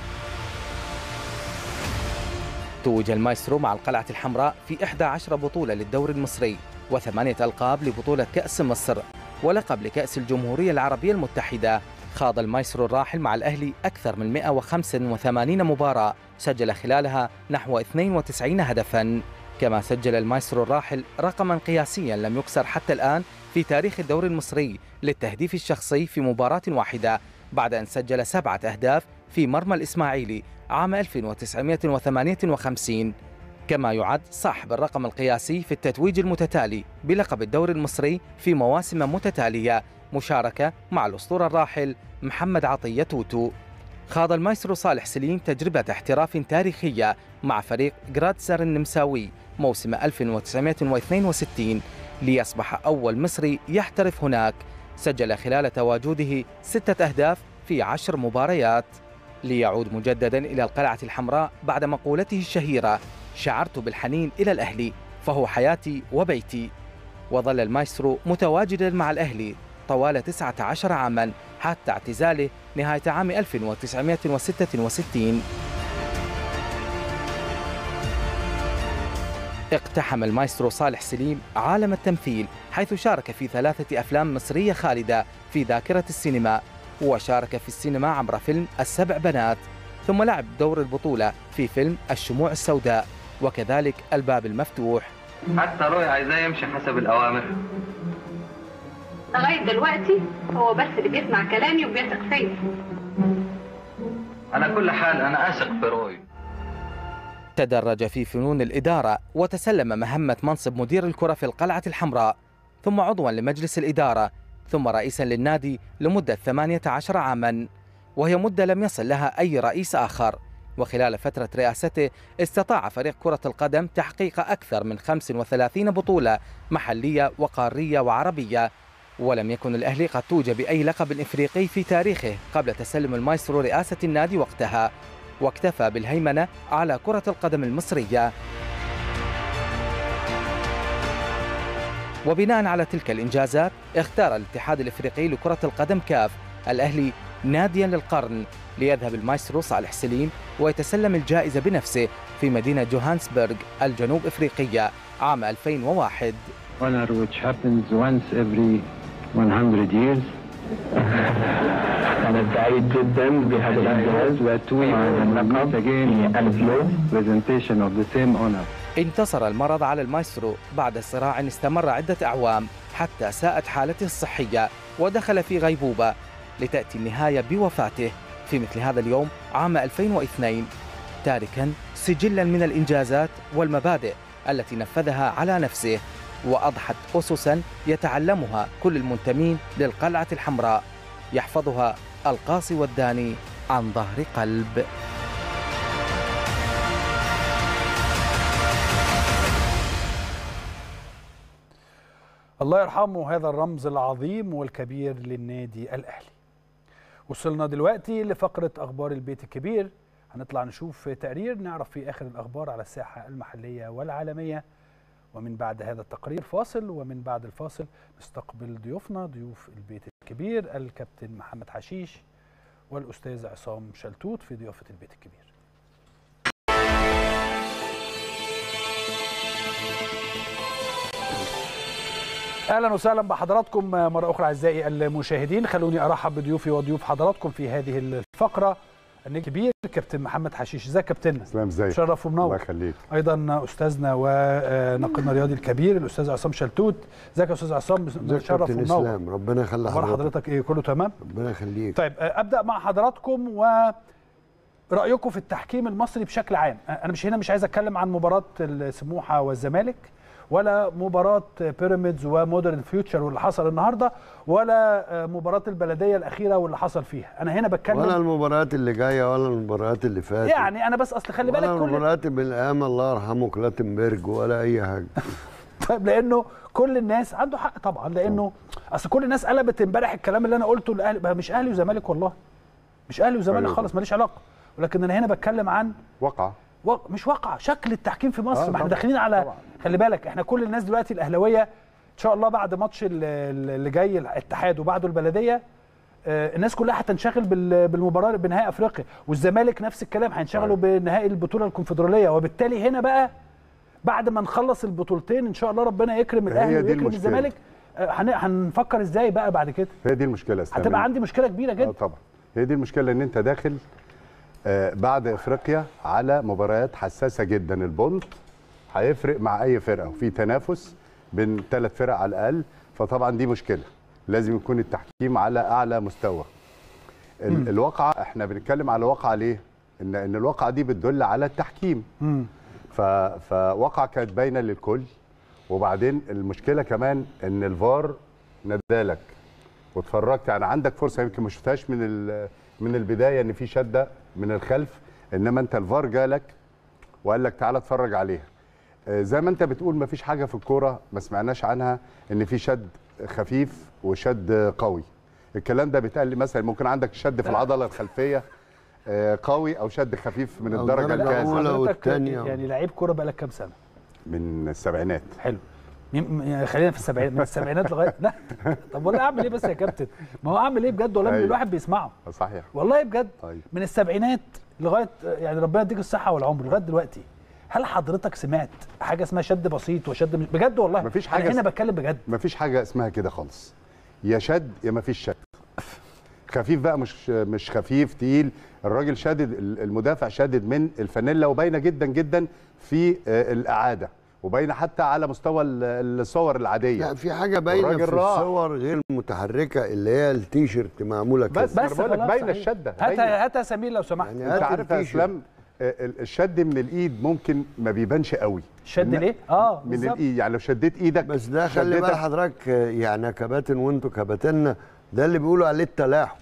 توج المايسترو مع القلعة الحمراء في إحدى عشرة بطولة للدوري المصري وثمانية ألقاب لبطولة كأس مصر ولقب لكأس الجمهورية العربية المتحدة. خاض المايسترو الراحل مع الأهلي أكثر من مئة وخمسة وثمانين مباراة سجل خلالها نحو اثنين وتسعين هدفاً. كما سجل المايسترو الراحل رقماً قياسياً لم يكسر حتى الآن في تاريخ الدوري المصري للتهديف الشخصي في مباراة واحدة بعد أن سجل سبعة أهداف في مرمى الإسماعيلي عام ألف وتسعمائة وثمانية وخمسين. كما يعد صاحب الرقم القياسي في التتويج المتتالي بلقب الدوري المصري في مواسم متتالية مشاركة مع الأسطورة الراحل محمد عطية توتو. خاض المايسترو صالح سليم تجربة احتراف تاريخية مع فريق جراتسر النمساوي موسم ألف وتسعمائة واثنين وستين ليصبح أول مصري يحترف هناك. سجل خلال تواجده ستة أهداف في عشر مباريات ليعود مجددا إلى القلعة الحمراء بعد مقولته الشهيرة شعرت بالحنين إلى الأهلي فهو حياتي وبيتي. وظل المايسترو متواجدا مع الأهلي طوال تسعة عشر عاما حتى اعتزاله نهاية عام ألف وتسعمائة وستة وستين. اقتحم المايسترو صالح سليم عالم التمثيل حيث شارك في ثلاثة أفلام مصرية خالدة في ذاكرة السينما، وشارك في السينما عبر فيلم السبع بنات، ثم لعب دور البطولة في فيلم الشموع السوداء وكذلك الباب المفتوح.
حتى روي عايزاه يمشي حسب الأوامر.
لغاية دلوقتي هو بس اللي بيسمع كلامي وبيثق فيا.
على كل حال أنا أثق في روي.
تدرج في فنون الإدارة وتسلم مهمة منصب مدير الكرة في القلعة الحمراء، ثم عضوا لمجلس الإدارة، ثم رئيسا للنادي لمدة ثمانية عشر عاما، وهي مدة لم يصل لها أي رئيس آخر. وخلال فترة رئاسته استطاع فريق كرة القدم تحقيق أكثر من خمس وثلاثين بطولة محلية وقارية وعربية. ولم يكن الأهلي قد توج بأي لقب إفريقي في تاريخه قبل تسلم المايسترو رئاسة النادي وقتها، واكتفى بالهيمنة على كرة القدم المصرية. وبناء على تلك الإنجازات اختار الاتحاد الإفريقي لكرة القدم كاف الأهلي ناديا للقرن، ليذهب المايسترو صالح سليم ويتسلم الجائزة بنفسه في مدينة جوهانسبرغ الجنوب إفريقية عام ألفين وواحد.
honor which happens once every one hundred years. أنا سعيد جدا بهذا الإنجاز وأتوي اللقب again presentation of the same honor.
انتصر المرض على المايسترو بعد صراع استمر عدة أعوام حتى ساءت حالته الصحية ودخل في غيبوبة، لتأتي النهاية بوفاته في مثل هذا اليوم عام ألفين واثنين، تاركا سجلا من الإنجازات والمبادئ التي نفذها على نفسه، وأضحت أسسا يتعلمها كل المنتمين للقلعة الحمراء، يحفظها القاصي والداني عن ظهر قلب.
الله يرحمه هذا الرمز العظيم والكبير للنادي الأهلي. وصلنا دلوقتي لفقرة أخبار البيت الكبير، هنطلع نشوف تقرير نعرف فيه آخر الأخبار على الساحة المحلية والعالمية، ومن بعد هذا التقرير فاصل، ومن بعد الفاصل نستقبل ضيوفنا ضيوف البيت الكبير الكابتن محمد حشيش والأستاذ عصام شلتوت في ضيافة البيت الكبير. اهلا وسهلا بحضراتكم مره اخرى اعزائي المشاهدين. خلوني ارحب بضيوفي وضيوف حضراتكم في هذه الفقره. النجم الكبير كابتن محمد حشيش، ازيك يا كابتن؟
سلام، ازيك؟
شرف ومنور.
الله يخليك.
ايضا استاذنا وناقدنا الرياضي الكبير الاستاذ عصام شلتوت، ازيك يا استاذ عصام؟
شرف ومنور. اسلام، ربنا يخلي
حضرتك. حضرتك ايه كله تمام؟
ربنا يخليك.
طيب ابدا مع حضراتكم ورايكم في التحكيم المصري بشكل عام. انا مش هنا مش عايز اتكلم عن مباراه السموحه والزمالك، ولا مباراة بيراميدز ومودرن فيوتشر واللي حصل النهارده، ولا مباراة البلدية الأخيرة واللي حصل فيها. أنا هنا بتكلم
ولا المباريات اللي جاية ولا المباريات اللي فاتت.
يعني أنا بس أصل خلي بالك
ولا
كل
المباريات بالأيام الله يرحمه كلاتنبرج ولا أي حاجة.
طيب لأنه كل الناس عنده حق طبعا، لأنه أصل كل الناس قلبت امبارح الكلام اللي أنا قلته الأهلي مش أهلي وزمالك، والله مش أهلي وزمالك خالص، ماليش علاقة، ولكن أنا هنا بتكلم عن
واقع
و... مش واقع شكل التحكيم في مصر.
آه
ما احنا داخلين على طبعا. خلي بالك احنا كل الناس دلوقتي الاهلاويه ان شاء الله بعد ماتش اللي جاي الاتحاد وبعده البلديه آه الناس كلها هتنشغل بال... بالمباراه بنهائي افريقيا، والزمالك نفس الكلام هينشغلوا بنهائي البطوله الكونفدراليه، وبالتالي هنا بقى بعد ما نخلص البطولتين ان شاء الله ربنا يكرم الاهلي ويكرم الزمالك آه هنفكر ازاي بقى بعد كده.
هي دي المشكله استنى.
هتبقى عندي مشكله كبيره جدا.
اه طبعا هي دي المشكله، ان انت داخل آه بعد افريقيا على مباريات حساسه جدا. البونت هيفرق مع اي فرقه، وفي تنافس بين ثلاث فرق على الاقل، فطبعا دي مشكله. لازم يكون التحكيم على اعلى مستوى. ال الواقعه احنا بنتكلم على واقعه ليه؟ ان ان الواقعه دي بتدل على التحكيم.
مم.
فواقعه كانت باينه للكل. وبعدين المشكله كمان ان الفار ندالك واتفرجت، يعني عندك فرصه يمكن ما شفتهاش من من البدايه ان في شده من الخلف، انما انت الفار جالك وقال لك تعالى اتفرج عليها. زي ما انت بتقول ما فيش حاجه في الكوره ما سمعناش عنها ان في شد خفيف وشد قوي. الكلام ده بيتقال لي مثلا ممكن عندك شد في العضله الخلفيه قوي او شد خفيف من الدرجه
الكاسه. يعني لعيب كوره بقى لك كام سنه؟
من السبعينات.
حلو، يعني خلينا في السبعينات، من السبعينات لغايه لا طب والله اعمل ايه بس يا كابتن؟ ما هو اعمل ايه بجد والله؟ أيوة. الواحد بيسمعه
صحيح
والله بجد.
أيوة.
من السبعينات لغايه يعني ربنا يديك الصحه والعمر لغايه دلوقتي، هل حضرتك سمعت حاجه اسمها شد بسيط وشد مش... بجد والله
مفيش حاجه
انا هنا بتكلم بجد.
مفيش حاجه اسمها كده خالص، يا شد يا مفيش شد. خفيف بقى مش مش خفيف تقيل. الراجل شادد، المدافع شادد من الفانيلا، وباينه جدا جدا في الاعاده، وباينه حتى على مستوى الصور العاديه.
لا في حاجه باينه في الصور غير متحركه اللي هي التيشيرت معموله كده.
بس بس
بقول لك باينه الشده.
هات هات يا سمير لو سمحت.
يعني
انت عارف يا اسلام الشد من الايد ممكن ما بيبانش قوي.
الشد ليه؟ اه
من الايد، يعني لو شديت ايدك
بس ده خلي بال حضرتك يعني كباتن وانتوا كباتنة، ده اللي بيقولوا عليه التلاحم.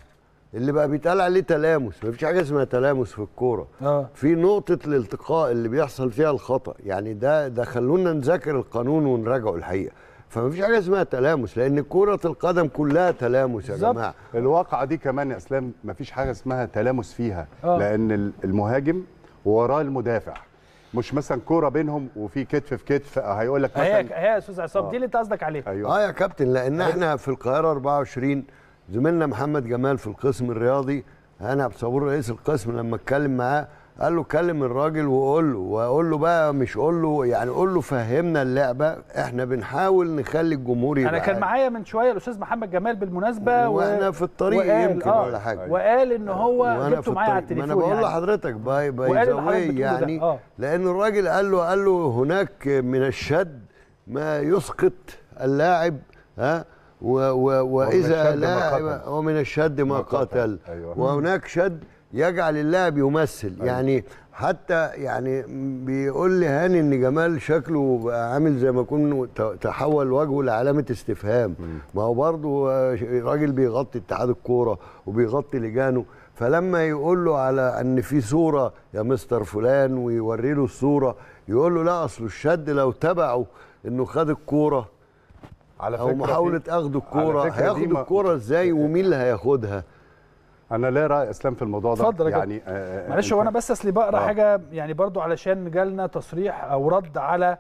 اللي بقى بيتقال عليه تلامس. مفيش حاجه اسمها تلامس في الكوره.
اه
في نقطه الالتقاء اللي بيحصل فيها الخطا، يعني ده ده خلونا نذاكر القانون ونراجعه الحقيقه. فمفيش حاجه اسمها تلامس، لان كره القدم كلها تلامس يا
بالظبط.
جماعه.
الواقعه دي كمان يا اسلام مفيش حاجه اسمها تلامس فيها.
آه.
لان المهاجم وراه المدافع، مش مثلا كوره بينهم وفي كتف في كتف هيقول لك
هي
مثلا
هي يا استاذ عصام دي اللي انت قصدك عليها.
ايوه
اه يا كابتن، لان احنا في القاهره أربعة وعشرين زميلنا محمد جمال في القسم الرياضي، هاني عبد الصبور رئيس القسم، لما اتكلم معاه قال له كلم الراجل وقول له، واقول له بقى مش قول له يعني قول له فهمنا اللعبه، احنا بنحاول نخلي الجمهور يبقى
انا كان معايا من شويه الاستاذ محمد جمال بالمناسبه،
واحنا في الطريق يمكن
آه
ولا حاجه،
وقال ان هو
وانا
جبته معايا على التليفون.
ما انا بقول
يعني.
لحضرتك باي باي
وقال اللي حضرتك
زاوية
بتقوله ده.
يعني
آه.
لان الراجل قال له قال له هناك من الشد ما يسقط اللاعب، ها و و واذا لاعب ومن الشد ما قتل. أيوة. وهناك شد يجعل اللاعب يمثل. أيوة. يعني حتى يعني بيقول لي هاني ان جمال شكله بقى عامل زي ما يكون تحول وجهه لعلامه استفهام. ما هو برضه راجل بيغطي اتحاد الكوره وبيغطي لجانه، فلما يقول له على ان في صوره يا مستر فلان ويوري له الصوره، يقول له لا اصل الشد لو تبعه انه خد الكوره
على
او محاوله اخد الكوره، هياخد الكوره ازاي ومين اللي هياخدها؟
انا ليه راي اسلام في الموضوع ده.
اتفضل
يعني
آه معلش هو انا بس اصلي بقرا آه. حاجه يعني برضو علشان جالنا تصريح او رد على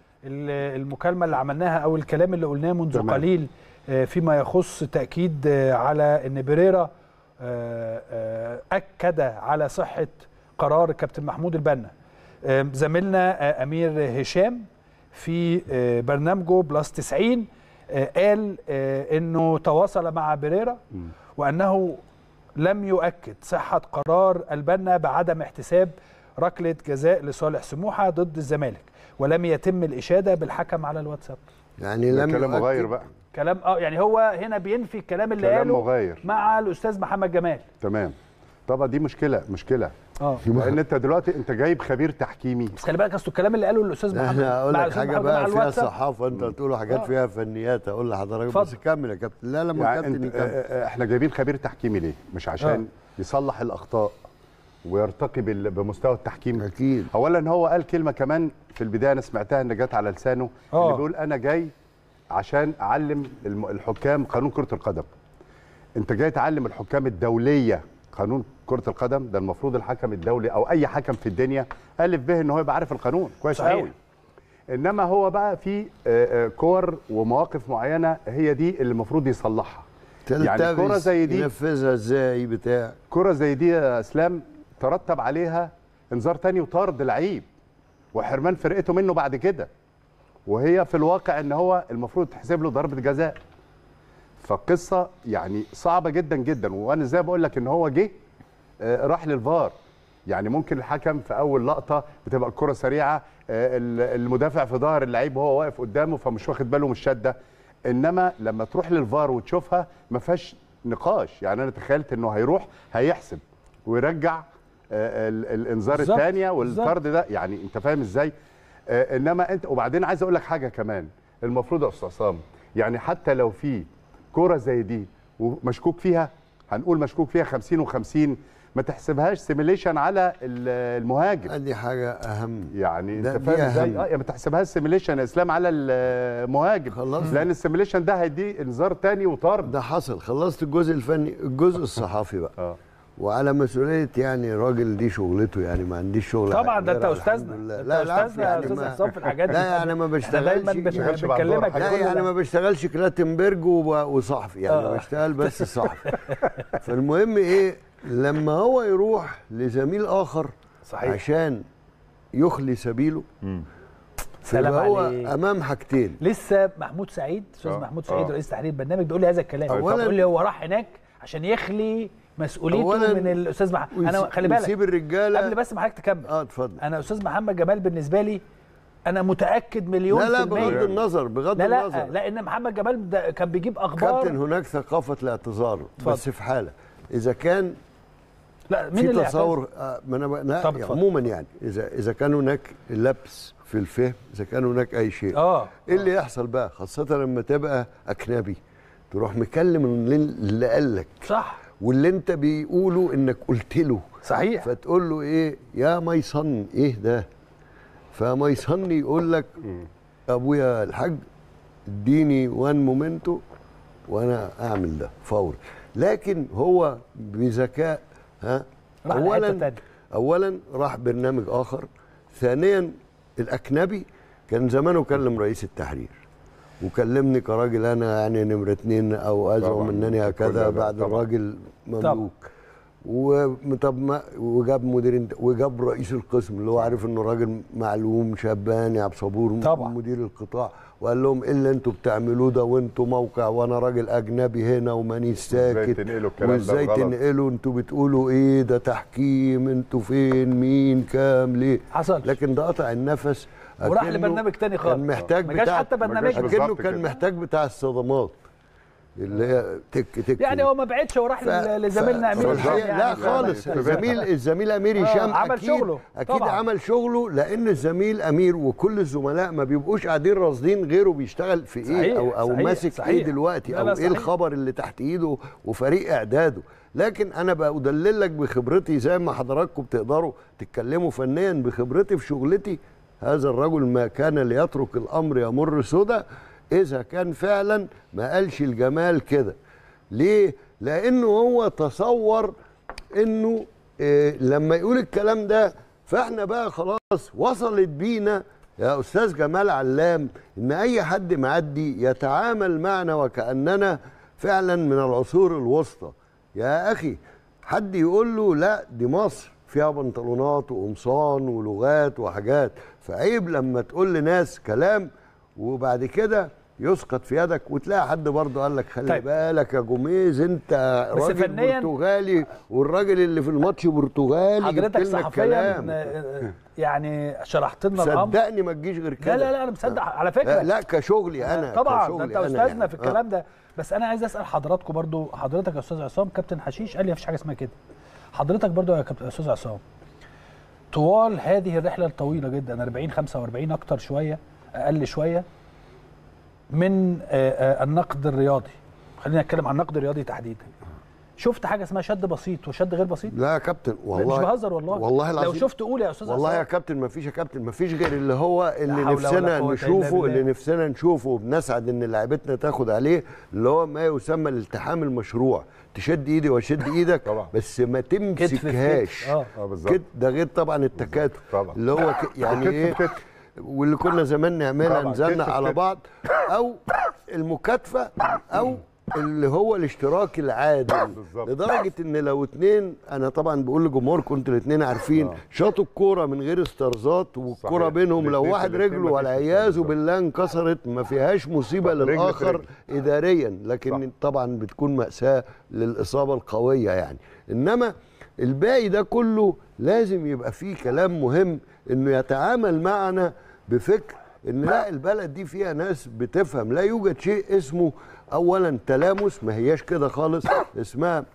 المكالمه اللي عملناها او الكلام اللي قلناه منذ تمام. قليل آه فيما يخص تاكيد آه على ان بريرا آه آه اكد على صحه قرار الكابتن محمود البنا. آه زميلنا آه امير هشام في آه برنامجه بلس تسعين آه قال آه انه تواصل مع بريرا وانه لم يؤكد صحة قرار البنا بعدم احتساب ركلة جزاء لصالح سموحة ضد الزمالك، ولم يتم الإشادة بالحكم على الواتساب.
يعني لم
كلام مغاير بقى.
كلام اه يعني هو هنا بينفي الكلام اللي
كلام
قاله
مغاير
مع الأستاذ محمد جمال.
تمام. طبعا دي مشكلة مشكلة.
اه
لأن أنت دلوقتي أنت جايب خبير تحكيمي.
بس خلي بالك أصل الكلام اللي قاله الأستاذ محمد
انا اقول لك حاجة بقى فيها صحافة، أنت بتقولوا حاجات آه. فيها فنيات، أقول لحضرتك بس كمل يا كابتن. لا لما
يعني
كابتن
يكمل. احنا جايبين خبير تحكيمي ليه؟ مش عشان آه. يصلح الأخطاء ويرتقي بمستوى التحكيم.
اكيد.
اولا هو قال كلمه كمان في البدايه انا سمعتها ان جت على لسانه أوه. اللي بيقول انا جاي عشان اعلم الحكام قانون كره القدم. انت جاي تعلم الحكام الدوليه قانون كره القدم؟ ده المفروض الحكم الدولي او اي حكم في الدنيا الف به ان هو يبقى عارف القانون كويس قوي. انما هو بقى في كور ومواقف معينه هي دي اللي المفروض يصلحها.
يعني كره زي دي ينفذها ازاي بتاع
كره زي دي يا اسلام ترتب عليها انذار تاني وطرد لعيب وحرمان فرقته منه بعد كده، وهي في الواقع ان هو المفروض تحسب له ضربه جزاء. فالقصه يعني صعبه جدا جدا. وانا زي بقول لك ان هو جه راح للفار، يعني ممكن الحكم في اول لقطه بتبقى الكره سريعه، المدافع في ظهر اللعيب وهو واقف قدامه فمش واخد باله من الشده، انما لما تروح للفار وتشوفها ما فيهاش نقاش. يعني انا تخيلت انه هيروح هيحسب ويرجع الانذار الثانيه والطرد ده، يعني انت فاهم ازاي؟ انما انت وبعدين عايز اقول لك حاجه كمان، المفروض يا استاذ عصام يعني حتى لو في كوره زي دي ومشكوك فيها، هنقول مشكوك فيها خمسين وخمسين، ما تحسبهاش سيميليشن على المهاجم.
دي حاجه اهم،
يعني انت فاهم ازاي؟ اه ما تحسبهاش سيميليشن يا اسلام على المهاجم خلاص، لان السيميليشن ده هيدي انذار ثاني وطرد.
ده حصل. خلصت الجزء الفني، الجزء الصحفي بقى اه وعلى مسؤوليه يعني راجل دي شغلته، يعني ما عنديش شغل
طبعا. ده انت استاذنا.
لا لا
استاذنا استاذ عصام في الحاجات دي.
لا يعني ما بشتغلش
بنكلمك.
لا يعني ما بشتغلش كلاتنبرج وصحفي، يعني آه. بشتغل بس صحفي. فالمهم ايه، لما هو يروح لزميل اخر صحيح عشان يخلي سبيله، فيبقى هو امام حاجتين.
لسه محمود سعيد استاذ محمود سعيد رئيس تحرير البرنامج بيقول لي هذا الكلام، بيقول لي هو راح هناك عشان يخلي مسؤوليته من الاستاذ محمد. انا خلي بالك
سيب الرجاله
قبل بس ما حضرتك تكمل.
اه اتفضل.
انا استاذ محمد جمال بالنسبه لي انا متاكد مليون
لا لا
في المية.
بغض النظر بغض
لا لا
النظر
لا لان محمد جمال ده كان بيجيب اخبار.
كابتن هناك ثقافه الاعتذار بس في حاله اذا كان
لا مين
في تصور آه ما انا يعني عموما يعني اذا اذا كان هناك لبس في الفهم، اذا كان هناك اي شيء
اه
ايه اللي يحصل بقى، خاصه لما تبقى اجنبي تروح مكلم اللي قال لك
صح
واللي انت بيقوله انك قلت له
صحيح،
فتقول له ايه يا ميصن ايه ده، فميصن يقول لك ابويا الحاج اديني وان مومنتو وانا اعمل ده فوري. لكن هو بذكاء ها اولا اولا راح برنامج اخر، ثانيا الاجنبي كان زمانه كلم رئيس التحرير وكلمني كراجل انا يعني نمره اتنين او ازعم منني هكذا بعد الراجل مملوك، وطب ما وجاب مدير وجاب رئيس القسم اللي هو عارف انه راجل معلوم شبان عبد صبور طبعا مدير القطاع، وقال لهم ايه اللي انتوا بتعملوه ده وانتوا موقع وانا راجل اجنبي هنا ومانيش ساكت، وازاي تنقلوا انتوا بتقولوا ايه ده تحكيم، انتوا فين مين كام ليه حصل. لكن ده قطع النفس
وراح لبرنامج تاني خالص،
كان محتاج
ما جاش حتى برنامج
اكنه كان محتاج بتاع الصدمات اللي هي تك تك
يعني هو ما بعدش وراح ف... لزميلنا امير هشام يعني
لا خالص. الزميل الزميل امير هشام
عمل
أكيد
شغله
اكيد
طبعا.
عمل شغله، لان الزميل امير وكل الزملاء ما بيبقوش قاعدين راصدين غيره بيشتغل في ايه
صحيح
او او
صحيح
ماسك
صحيح
ايه دلوقتي او ايه الخبر اللي تحت ايده وفريق اعداده. لكن انا بدلل لك بخبرتي زي ما حضراتكم بتقدروا تتكلموا فنيا بخبرتي في شغلتي. هذا الرجل ما كان ليترك الامر يمر سدى اذا كان فعلا ما قالش الجمال كده. ليه؟ لانه هو تصور انه إيه لما يقول الكلام ده فاحنا بقى خلاص وصلت بينا يا استاذ جمال علام ان اي حد معدي يتعامل معنا وكاننا فعلا من العصور الوسطى. يا اخي حد يقول له لا دي مصر فيها بنطلونات وقمصان ولغات وحاجات، فعيب لما تقول لناس كلام وبعد كده يسقط في يدك وتلاقي حد برضه قال لك خلي طيب. بالك يا جوميز انت راجل برتغالي والراجل اللي في الماتش برتغالي.
حضرتك صحفيا يعني شرحت لنا الامر،
صدقني ما تجيش غير كده.
لا لا لا انا مصدق على فكره.
لا, لا كشغلي انا
طبعا ده انت استاذنا
يعني.
في الكلام ده. بس انا عايز اسال حضراتكم برضه، حضرتك يا استاذ عصام كابتن حشيش قال لي مفيش حاجه اسمها كده. حضرتك برضه يا كابتن استاذ عصام طوال هذه الرحله الطويله جدا أربعين خمسة وأربعين اكتر شويه اقل شويه من النقد الرياضي، خلينا نتكلم عن النقد الرياضي تحديدا، شفت حاجه اسمها شد بسيط وشد غير بسيط؟
لا يا كابتن والله
مش بهزر والله
والله العظيم.
لو شفت قول يا استاذ
والله
عصام.
يا كابتن ما فيش يا كابتن ما فيش غير اللي هو اللي نفسنا نشوفه اللي نفسنا نشوفه وبنسعد ان لعيبتنا تاخد عليه، اللي هو ما يسمى الالتحام المشروع. تشد ايدي واشد ايدك بس ما تمسكهاش.
اه
بالظبط.
ده غير طبعا التكاتف
طبعا
اللي هو يعني ايه واللي كنا زمان نعملها نزلنا على بعض، او المكاتفه او اللي هو الاشتراك العادل بالزبط. لدرجه ان لو اتنين انا طبعا بقول لجمهوركم انتوا الاتنين عارفين آه. شاطوا الكوره من غير استرزات والكوره بينهم لو واحد رجله والعياذ بالله انكسرت ما فيهاش مصيبه للاخر اداريا، لكن صح. طبعا بتكون مأساة للاصابه القويه يعني. انما الباقي ده كله لازم يبقى فيه كلام مهم انه يتعامل معنا بفكر ان لا البلد دي فيها ناس بتفهم. لا يوجد شيء اسمه اولا تلامس، ما هياش كده خالص، اسمها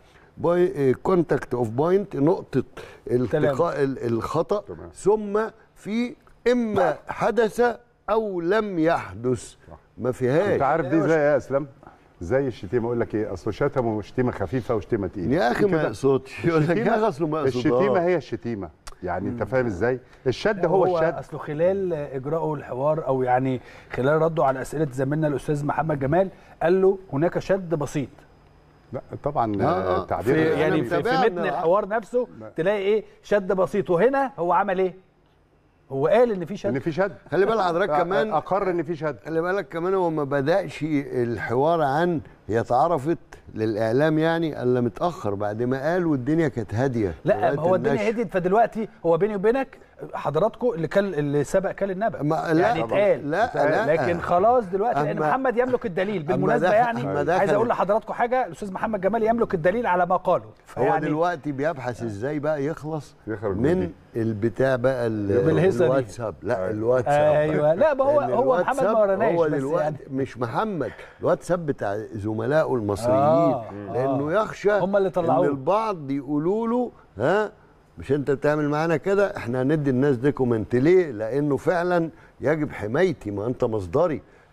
كونتاكت اوف بوينت، نقطه التقاء الخطا، ثم في اما حدث او لم يحدث، ما فيهاش.
انت عارف دي زي ايه يا اسلام؟ زي الشتيمه، اقول لك ايه اصله شتمه شتيمه خفيفه وشتيمه تقيله
يا اخي ما يقصدش يقول لك يا اخي اصله ما يقصدش.
الشتيمه هي الشتيمه يعني انت فاهم ازاي؟ الشد هو, هو الشد.
اصله خلال اجراءه الحوار او يعني خلال رده على اسئله زميلنا الاستاذ محمد جمال قال له هناك شد بسيط.
لا طبعا
آه
تعبير
في يعني في, في متن الحوار نفسه لا. تلاقي ايه شد بسيط، وهنا هو عمل ايه؟ هو قال ان في شد
ان في شد.
خلي بالك حضرتك كمان
اقر ان في شد.
خلي بالك كمان هو ما بداش الحوار عن هي اتعرفت للاعلام يعني الا متاخر بعد ما قال والدنيا كانت هاديه.
لا ما هو الدنيا هديت، فدلوقتي هو بيني وبينك حضراتكم اللي كان اللي سبق كان النبأ يعني اتقال
لا, لا
لكن خلاص دلوقتي لان محمد يملك الدليل بالمناسبه يعني. عايز اقول لحضراتكم حاجه، الاستاذ محمد جمال يملك الدليل على ما قاله.
هو دلوقتي بيبحث ازاي بقى يخلص من البتاع بقى الواتساب. لا الواتساب
ايوه لا ما هو هو محمد ما وراناش
هو دلوقتي يعني. مش محمد، الواتساب بتاع زملائه المصريين آه لانه يخشى
هم اللي طلعوه
ان البعض يقولوا له ها مش انت بتعمل معانا كده احنا هندي الناس دي كومنت. ليه؟ لانه فعلا يجب حمايتي، ما انت مصدري.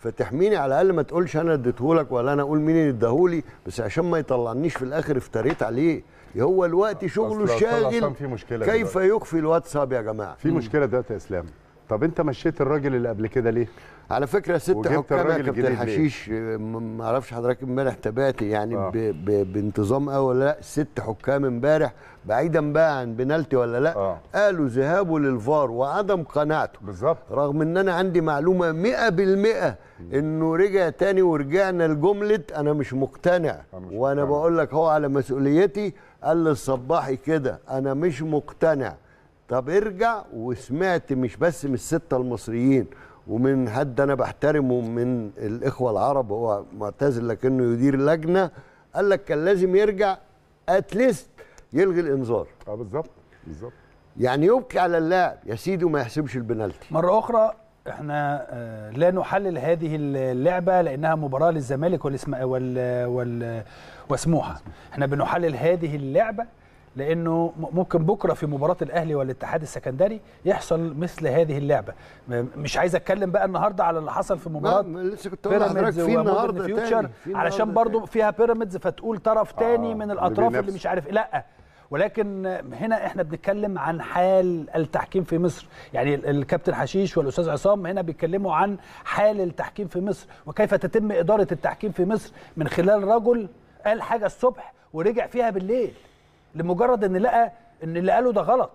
فتحميني على الاقل، ما تقولش انا اديتهولك ولا انا اقول مين اللي اداهولي، بس عشان ما يطلعنيش في الاخر افتريت عليه. هو الوقت شغله الشاغل كيف يخفي الواتساب يا جماعه.
في مشكله دلوقتي يا اسلام. طب انت مشيت الراجل اللي قبل كده ليه؟
على فكره ست حكام يا كابتن حشيش، ما اعرفش حضرتك امبارح تابعتي يعني آه. ب ب بانتظام قوي ولا لا؟ ست حكام امبارح بعيدا بقى عن بنالتي ولا لا آه. قالوا ذهابه للفار وعدم قناعته
بالظبط،
رغم ان انا عندي معلومه مئة بالمئة انه رجع تاني ورجعنا لجمله انا مش مقتنع، مش وانا مقتنع. بقول لك هو على مسؤوليتي، قال للصباحي كده انا مش مقتنع. طب ارجع وسمعت مش بس من السته المصريين ومن حد انا بحترمه من الاخوه العرب، هو معتزل لكنه يدير لجنه، قال لك كان لازم يرجع اتليست يلغي الانذار.
اه بالظبط بالظبط،
يعني يبكي على اللاعب يا سيدي وما يحسبش البنالتي.
مره اخرى احنا لا نحلل هذه اللعبه لانها مباراه للزمالك والاسم وال وال وسموحه، احنا بنحلل هذه اللعبه لانه ممكن بكره في مباراه الاهلي والاتحاد السكندري يحصل مثل هذه اللعبه. مش عايز اتكلم بقى النهارده على اللي حصل في مباراه بيراميدز ومودرن فيوتشر علشان برضو فيها بيراميدز فتقول طرف تاني آه من الاطراف اللي, اللي مش عارف لا، ولكن هنا احنا بنتكلم عن حال التحكيم في مصر. يعني الكابتن حشيش والاستاذ عصام هنا بيتكلموا عن حال التحكيم في مصر وكيف تتم اداره التحكيم في مصر من خلال رجل قال حاجه الصبح ورجع فيها بالليل لمجرد ان لقى ان اللي قاله ده غلط.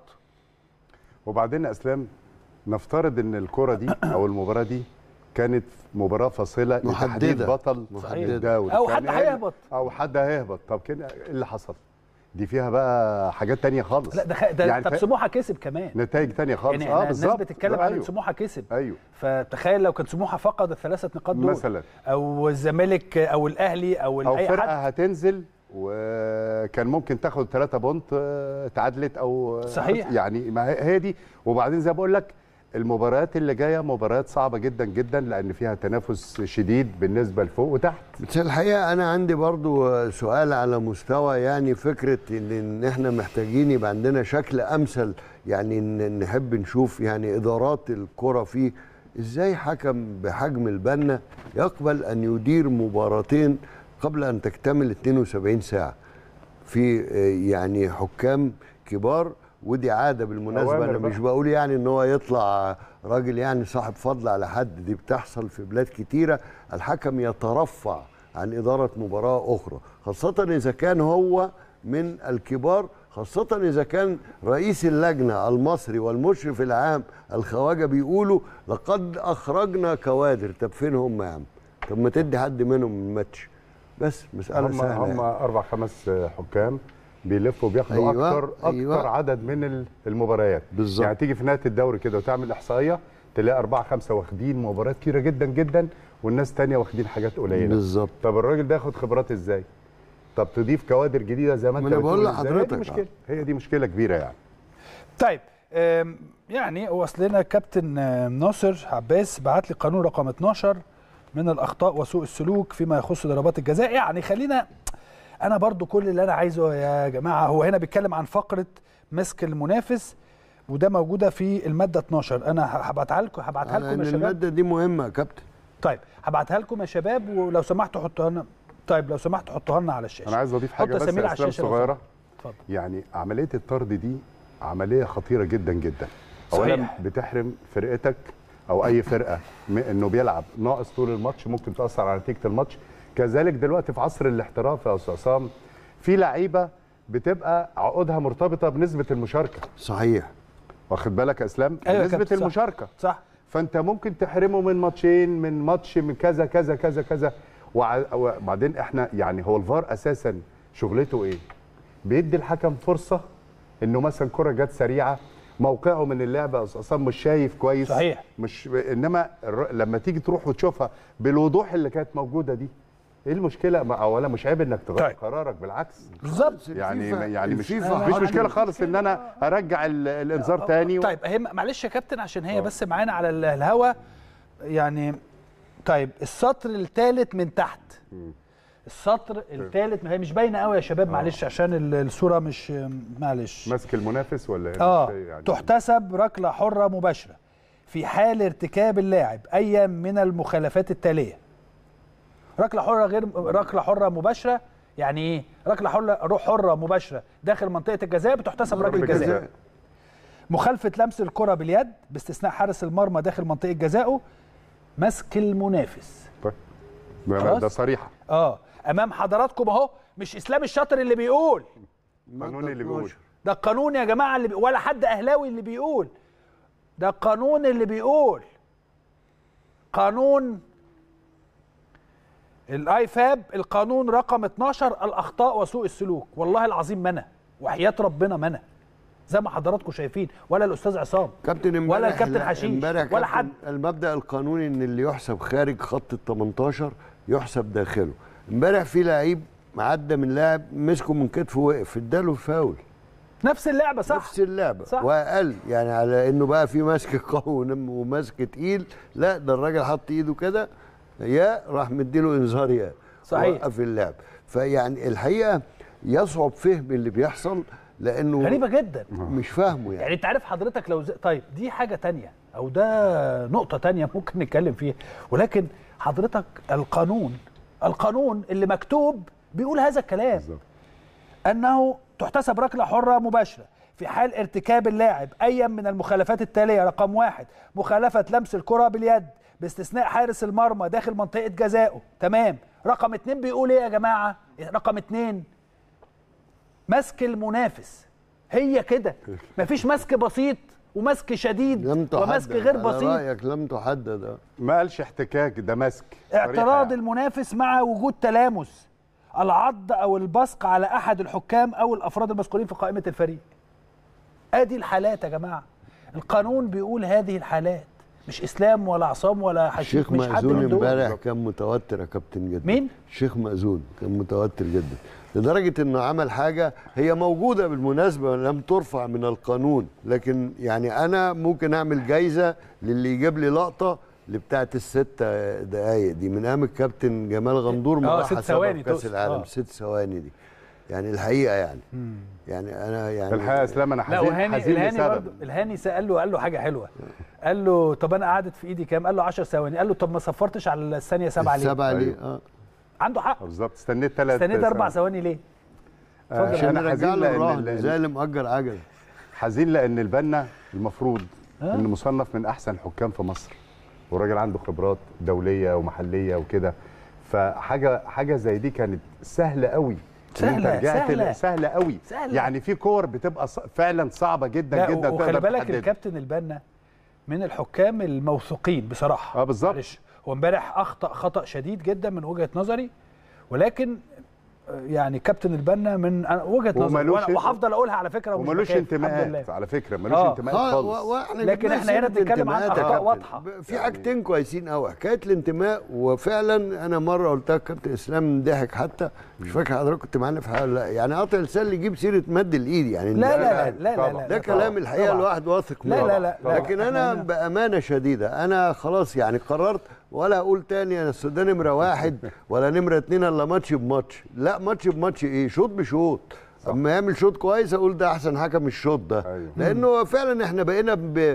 وبعدين يا اسلام نفترض ان الكره دي او المباراه دي كانت مباراه فاصله لتحديد بطل الدوري
او حد هيهبط
او حد هيهبط. طب كده ايه اللي حصل؟ دي فيها بقى حاجات تانية خالص.
لا ده, ده يعني طب سموحه كسب كمان،
نتائج تانية خالص.
يعني اه بالظبط، الناس بتتكلم عن أيوه. سموحه كسب
ايوه،
فتخيل لو كان سموحه فقد الثلاثه نقاط دول
مثلا
او الزمالك او الاهلي او,
أو
اي
فرقه
حد
هتنزل وكان ممكن تاخد ثلاثة بونت تعادلت او
صحيح.
يعني ما هي دي. وبعدين زي ما بقول لك المباريات اللي جايه مباريات صعبه جدا جدا لان فيها تنافس شديد بالنسبه لفوق وتحت.
بس الحقيقه انا عندي برضو سؤال على مستوى يعني فكره ان احنا محتاجين يبقى عندنا شكل امثل، يعني نحب نشوف يعني ادارات الكره فيه ازاي حكم بحجم البنا يقبل ان يدير مباراتين قبل ان تكتمل اثنين وسبعين ساعه في يعني حكام كبار. ودي عاده بالمناسبه، انا مش بقول يعني ان هو يطلع راجل يعني صاحب فضل على حد، دي بتحصل في بلاد كتيره، الحكم يترفع عن اداره مباراه اخرى، خاصه اذا كان هو من الكبار، خاصه اذا كان رئيس اللجنه المصري والمشرف العام الخواجه بيقولوا لقد اخرجنا كوادر. طب فين هم يا عم؟ طب ما تدي حد منهم الماتش بس. مساله
هم
سهله
هم
يعني.
اربع خمس حكام بيلفوا بياخدوا أيوة اكتر اكتر أيوة عدد من المباريات
بالظبط.
يعني تيجي في نهايه الدوري كده وتعمل احصائيه تلاقي اربعه خمسه واخدين مباريات كتيره جدا جدا والناس تانية واخدين حاجات قليله
بالظبط.
طب الراجل ده ياخد خبرات ازاي؟ طب تضيف كوادر جديده زي ما انت
بقول لحضرتك،
هي دي مشكله هي دي مشكله كبيره يعني.
طيب يعني وصلنا كابتن ناصر عباس بعت لي قانون رقم اتناشر من الاخطاء وسوء السلوك فيما يخص ضربات الجزاء. يعني خلينا انا برضو كل اللي انا عايزه يا جماعه، هو هنا بيتكلم عن فقره مسك المنافس وده موجوده في الماده اتناشر. انا هبعتها لكم هبعتها لكم يا شباب.
الماده دي مهمه يا كابتن.
طيب هبعتها لكم يا شباب ولو سمحتوا حطوها لنا. طيب لو سمحتوا حطوها لنا على الشاشه.
انا عايز اضيف حاجه بس
على الشاشه
صغيره. اتفضل. يعني عمليه الطرد دي عمليه خطيره جدا جدا. اولا بتحرم فرقتك او اي فرقه انه بيلعب ناقص طول الماتش، ممكن تاثر على نتيجه الماتش. كذلك دلوقتي في عصر الاحتراف يا استاذ عصام في لعيبه بتبقى عقودها مرتبطه بنسبه المشاركه.
صحيح.
واخد بالك يا اسلام؟
أيوة
نسبه المشاركه.
صح.
فانت ممكن تحرمه من ماتشين، من ماتش من كذا كذا كذا كذا. وبعدين احنا يعني هو الفار اساسا شغلته ايه؟ بيدي الحكم فرصه انه مثلا كره جت سريعه موقعه من اللعبه اصلا مش شايف كويس.
صحيح.
مش انما لما تيجي تروح وتشوفها بالوضوح اللي كانت موجوده دي، ايه المشكله؟ اولا مش عيب انك تغير طيب. قرارك بالعكس.
بالظبط.
يعني يعني مش مش مشكله خالص ان انا ارجع الانذار تاني.
طيب هي معلش يا كابتن عشان هي بس معانا على الهوا يعني. طيب السطر الثالث من تحت، السطر الثالث هي مش باينه قوي يا شباب. أوه. معلش عشان الصوره مش معلش.
ماسك المنافس ولا ايه؟
اه يعني تحتسب ركله حره مباشره في حال ارتكاب اللاعب اي من المخالفات التاليه. ركله حره غير ركله حره مباشره، يعني ايه؟ ركله حره روح حره مباشره داخل منطقه الجزاء بتحتسب ركله جزاء. مخالفه لمس الكره باليد باستثناء حارس المرمى داخل منطقه جزائه. مسك المنافس.
ده, ده صريحه.
اه امام حضراتكم اهو، مش اسلام الشاطر اللي بيقول،
القانون اللي بيقول،
ده القانون يا جماعه اللي بي... ولا حد اهلاوي اللي بيقول، ده القانون اللي بيقول. قانون الايفاب، القانون رقم اتناشر، الاخطاء وسوء السلوك. والله العظيم منى وحياه ربنا منى، زي ما حضراتكم شايفين، ولا الاستاذ عصام
كابتن
ولا الكابتن حشيش ولا حد.
المبدا القانوني ان اللي يحسب خارج خط ال تمنتاشر يحسب داخله. امبارح في لعيب معدى من لاعب مسكه من كتفه وقف اداله فاول.
نفس اللعبه صح؟
نفس اللعبه صح. واقل يعني على انه بقى في مسك قوي ومسك تقيل، لا ده الراجل حط ايده كده يا راح مديله انذار يا
صحيح
وقف اللعب. فيعني الحقيقه يصعب فهم اللي بيحصل لانه
غريبه جدا
مش فاهمه يعني.
يعني انت عارف حضرتك لو زي... طيب دي حاجه تانية او ده نقطه تانية ممكن نتكلم فيها، ولكن حضرتك القانون القانون اللي مكتوب بيقول هذا الكلام بالزبط. انه تحتسب ركله حره مباشره في حال ارتكاب اللاعب اي من المخالفات التاليه. رقم واحد مخالفه لمس الكره باليد باستثناء حارس المرمى داخل منطقه جزائه. تمام. رقم اتنين بيقول ايه يا جماعه؟ رقم اتنين مسك المنافس. هي كده، مفيش مسك بسيط ومسك شديد ومسك غير بسيط.
على رايك لم تحدد.
ما قالش احتكاك، ده مسك.
اعتراض يعني. المنافس مع وجود تلامس، العض او البصق على احد الحكام او الافراد المذكورين في قائمه الفريق. ادي الحالات يا جماعه، القانون بيقول هذه الحالات، مش اسلام ولا عصام ولا حشيش، مش حد من دول.
امبارح كان متوتر يا كابتن جدا.
مين؟
الشيخ مأذون كان متوتر جدا لدرجه انه عمل حاجه هي موجوده بالمناسبه لم ترفع من القانون، لكن يعني انا ممكن اعمل جايزه للي يجيب لي لقطه اللي بتاعت الست دقايق دي من ايام الكابتن جمال غندور
اه ست ثواني
كاس العالم. آه. ست ثواني دي يعني الحقيقه يعني مم. يعني انا يعني
الحقيقه اسلام انا حزين حزين
الهاني الهاني سال له قال له حاجه حلوه، قال له طب انا قعدت في ايدي كام؟ قال له عشر ثواني. قال له طب ما صفرتش على الثانيه سبعه ليه؟
سبعه ليه؟ اه
عنده حق
بالظبط. استنيت ثلاث
استنيت اربع ثواني ليه؟
اتفضل. عشان نرجع له الرهن زي اللي مأجر عجله.
حزين لان البنا المفروض آه؟ انه مصنف من احسن الحكام في مصر، والراجل عنده خبرات دوليه ومحليه وكده، فحاجه حاجه زي دي كانت سهله قوي.
سهله سهله
سهله قوي سهلة. يعني في كور بتبقى فعلا صعبه جدا جدا.
وخلي بالك الكابتن البنا من الحكام الموثوقين بصراحه.
اه بالظبط.
هو امبارح اخطا خطا شديد جدا من وجهه نظري، ولكن يعني كابتن البنا من وجهه نظري وهفضل اقولها على فكره،
ومالوش انتماءات على فكره، مالوش آه. انتماءات خالص.
لكن احنا هنا بنتكلم عن اخطاء واضحه.
في حاجتين كويسين قوي، حكايه الانتماء، وفعلا انا مره قلتها كابتن اسلام ضحك حتى، مش فاكر حضرتك كنت معانا في حاجه لا يعني قاطع لسان اللي يجيب سيره مد الايد يعني.
لا لا لا لا لا, لا
ده كلام الحقيقه الواحد واثق منه.
لا لا لا, لا
لكن انا بامانه شديده انا خلاص يعني قررت ولا اقول تاني انا السودان نمره واحد ولا نمره اتنين الا ماتش بماتش. لا ماتش بماتش ايه، شوط بشوط. اما يعمل شوط كويس اقول ده احسن حكم الشوط ده. أيوه. لانه فعلا احنا بقينا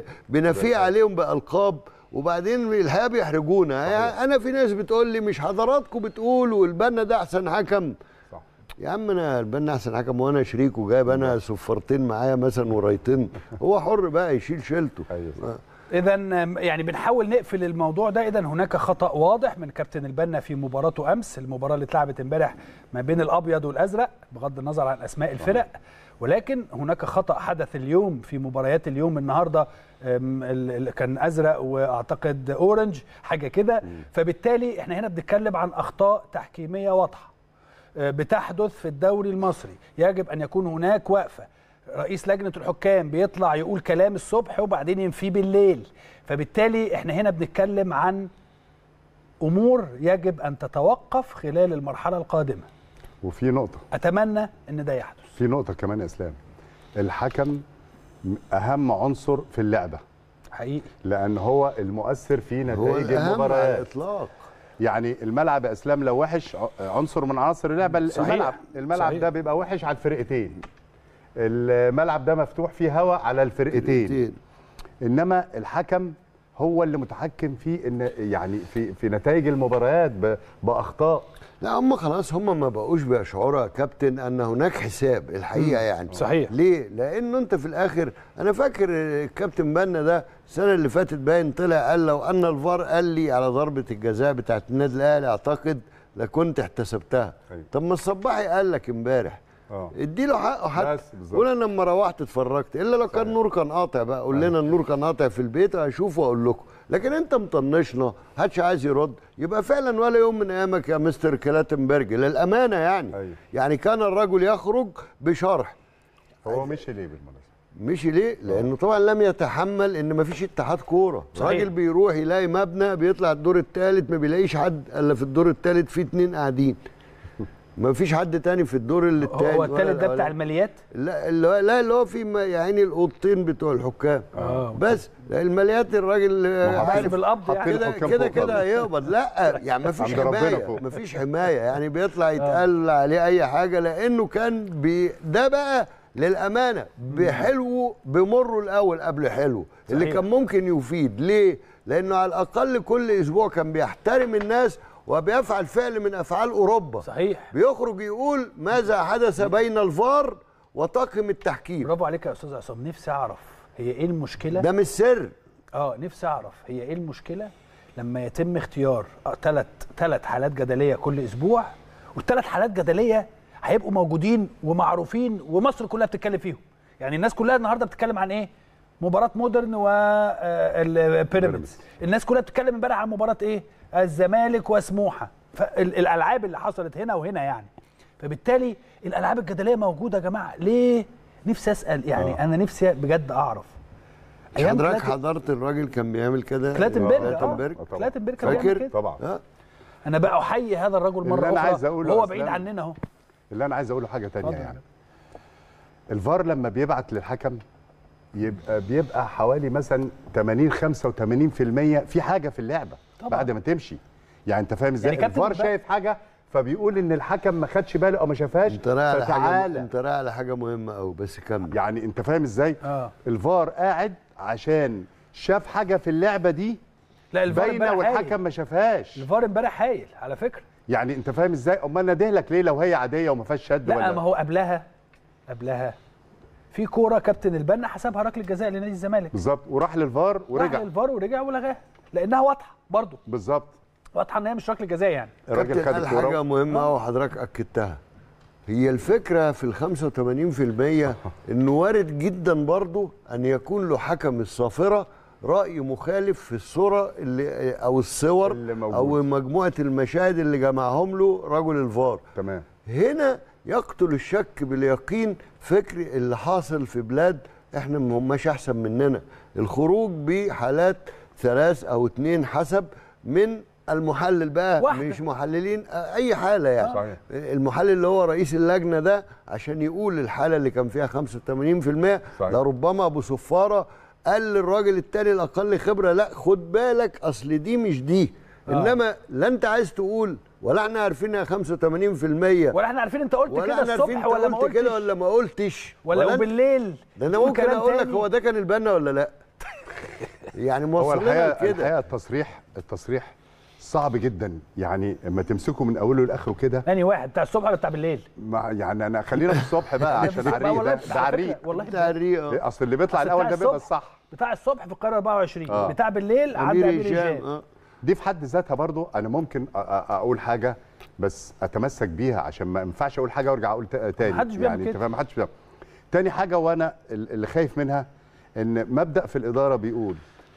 بنفيق عليهم بالقاب، وبعدين الحقيقه بيحرجونا. يعني انا في ناس بتقول لي مش حضراتكم بتقولوا البنا ده احسن حكم. صح. يا عم انا البنا احسن حكم وانا شريك وجايب انا صفارتين معايا مثلا ورايتين، هو حر بقى يشيل شيلته.
أيوه.
إذا يعني بنحاول نقفل الموضوع ده. إذا هناك خطأ واضح من كابتن البنا في مباراته أمس، المباراة اللي اتلعبت امبارح ما بين الأبيض والأزرق بغض النظر عن أسماء الفرق، ولكن هناك خطأ حدث اليوم في مباريات اليوم. النهارده كان أزرق وأعتقد أورنج حاجة كده، فبالتالي احنا هنا بنتكلم عن أخطاء تحكيمية واضحة بتحدث في الدوري المصري. يجب أن يكون هناك وقفة. رئيس لجنة الحكام بيطلع يقول كلام الصبح وبعدين ينفيه بالليل، فبالتالي احنا هنا بنتكلم عن امور يجب ان تتوقف خلال المرحلة القادمة.
وفي نقطة
اتمنى ان ده يحدث.
في نقطة كمان يا اسلام، الحكم اهم عنصر في اللعبة
حقيقي،
لان هو المؤثر في نتائج المباريات على
الاطلاق.
يعني الملعب يا اسلام لو وحش عنصر من عناصر اللعبة.
صحيح.
الملعب الملعب صحيح. ده بيبقى وحش على الفرقتين، الملعب ده مفتوح فيه هواء على الفرقتين، انما الحكم هو اللي متحكم في ان يعني في في نتائج المباريات باخطاء.
لا هم خلاص هم ما بقوش بيشعروا يا كابتن ان هناك حساب الحقيقه يعني.
صحيح.
ليه؟ لانه انت في الاخر انا فاكر الكابتن بنا ده السنه اللي فاتت باين طلع قال لو ان الفار قال لي على ضربه الجزاء بتاعت النادي الاهلي اعتقد لكنت احتسبتها. أيوة. طب ما الصباحي قال لك امبارح اه اديله حقه حتى. قول انا لما روحت اتفرجت الا لو كان النور كان قاطع بقى قول لنا النور كان قاطع في البيت هشوفه واقول لكم. لكن انت مطنشنا محدش عايز يرد يبقى فعلا ولا يوم من ايامك يا مستر كلاتنبرج للامانه يعني. أيوة. يعني كان الرجل يخرج بشرح.
هو مشي ليه بالمناسبه؟
مشي ليه؟ لانه طبعا لم يتحمل ان مفيش اتحاد كوره. راجل بيروح يلاقي مبنى بيطلع الدور الثالث ما بيلاقيش حد الا في الدور الثالث في اتنين قاعدين. ما فيش حد تاني في الدور اللي التاني.
هو الثالث ده بتاع الماليات؟
لا اللي هو لا اللي هو في يعني الاوضتين بتوع الحكام. اه بس الماليات الراجل
عارف بالقبض يعني
كده كده كده هيقبض. لا يعني ما فيش حمايه ما فيش حمايه يعني بيطلع يتقال عليه اي حاجه لانه كان بي ده بقى للامانه بحلو بمره الاول قبل حلو اللي صحيح. كان ممكن يفيد ليه؟ لانه على الاقل كل اسبوع كان بيحترم الناس وبيفعل فعل من افعال اوروبا.
صحيح.
بيخرج يقول ماذا حدث بين الفار وطاقم التحكيم.
برافو عليك يا استاذ عصام. نفسي اعرف هي ايه المشكله؟
ده مش سر.
اه نفسي اعرف هي ايه المشكله لما يتم اختيار ثلاث ثلاث حالات جدليه كل اسبوع والثلاث حالات جدليه هيبقوا موجودين ومعروفين ومصر كلها بتتكلم فيهم. يعني الناس كلها النهارده بتتكلم عن ايه؟ مباراه مودرن والبيراميدز. الناس كلها بتتكلم امبارح عن مباراه ايه؟ الزمالك وسموحه. فالالعاب اللي حصلت هنا وهنا يعني. فبالتالي الالعاب الجدليه موجوده يا جماعه. ليه؟ نفسي اسال يعني آه. انا نفسي بجد اعرف.
حضرتك حضرت الراجل كان بيعمل كده
كلاتنبرج. كلاتنبرج آه. كلاتنبرج كان بيعمل كده
طبعا.
آه. انا بقى احيي هذا الرجل مره
اخرى.
عايز اقوله هو بعيد عننا اهو.
اللي انا عايز اقوله حاجه ثانيه يعني. الفار لما بيبعت للحكم يبقى بيبقى حوالي مثلا ثمانين خمسة وثمانين بالمية في حاجه في اللعبه طبعا. بعد ما تمشي يعني انت فاهم ازاي؟ يعني الفار شايف حاجه فبيقول ان الحكم ما خدش باله او ما شافهاش.
انت رايح على حاجه انت رايح على حاجه مهمه قوي بس كمل.
يعني انت فاهم ازاي؟
آه.
الفار قاعد عشان شاف حاجه في اللعبه دي
لا الفار
باينه والحكم ما شافهاش.
الفار امبارح هايل على فكره.
يعني انت فاهم ازاي؟ امال ناديه لك ليه لو هي عاديه وما فيهاش شد؟
لا
ولا
ما هو قبلها قبلها في كوره كابتن البنا حسبها ركله جزاء لنادي الزمالك
بالظبط وراح للفار ورجع.
راح للفار ورجع ولغاها لانها واضحه برضه.
بالظبط
واضحه ان هي مش ركله جزاء يعني.
الراجل خد الكوره. حاجه مهمه قوي حضرتك اكدتها. هي الفكره في ال خمسة وثمانين بالمية انه وارد جدا برضه ان يكون له حكم الصافره راي مخالف في الصوره اللي او الصور اللي او مجموعه المشاهد اللي جمعهم له رجل الفار.
تمام.
هنا يقتل الشك باليقين فكر اللي حاصل في بلاد احنا ما هماش احسن مننا. الخروج بحالات ثلاث او اثنين حسب من المحلل بقى واحدة. مش محللين اي حاله يعني. صحيح. المحلل اللي هو رئيس اللجنه ده عشان يقول الحاله اللي كان فيها خمسة وثمانين بالمية لربما ابو صفاره قال للراجل التاني الاقل خبره لا خد بالك اصل دي مش دي. آه. انما لا انت عايز تقول ولا احنا عارفينها خمسة وثمانين بالمية
ولا احنا عارفين انت قلت كده الصبح ولا ما قلتش
كده ولا ما قلتش
ولا, ولا بالليل.
ده انا ممكن اقول لك هو ده كان البنا ولا لا. يعني موصل لنا كده.
الحقيقه التصريح التصريح صعب جدا يعني اما تمسكه من اوله لاخره كده.
ثاني واحد بتاع الصبح ولا بتاع بالليل؟
يعني انا خلينا في الصبح بقى عشان عريق ده ده عريق
والله
ده عريق.
اصل اللي بيطلع الاول ده بيبقى الصح.
بتاع الصبح في القاهره أربعة وعشرين آه. بتاع بالليل عند امير هشام. آه.
دي في حد ذاتها برضو انا ممكن اقول حاجه بس اتمسك بيها عشان ما ينفعش اقول حاجه وارجع اقول تاني.
محدش بيعمل
يعني انت فاهم محدش بيعمل. تاني حاجه وانا اللي خايف منها ان مبدا في الاداره بيقول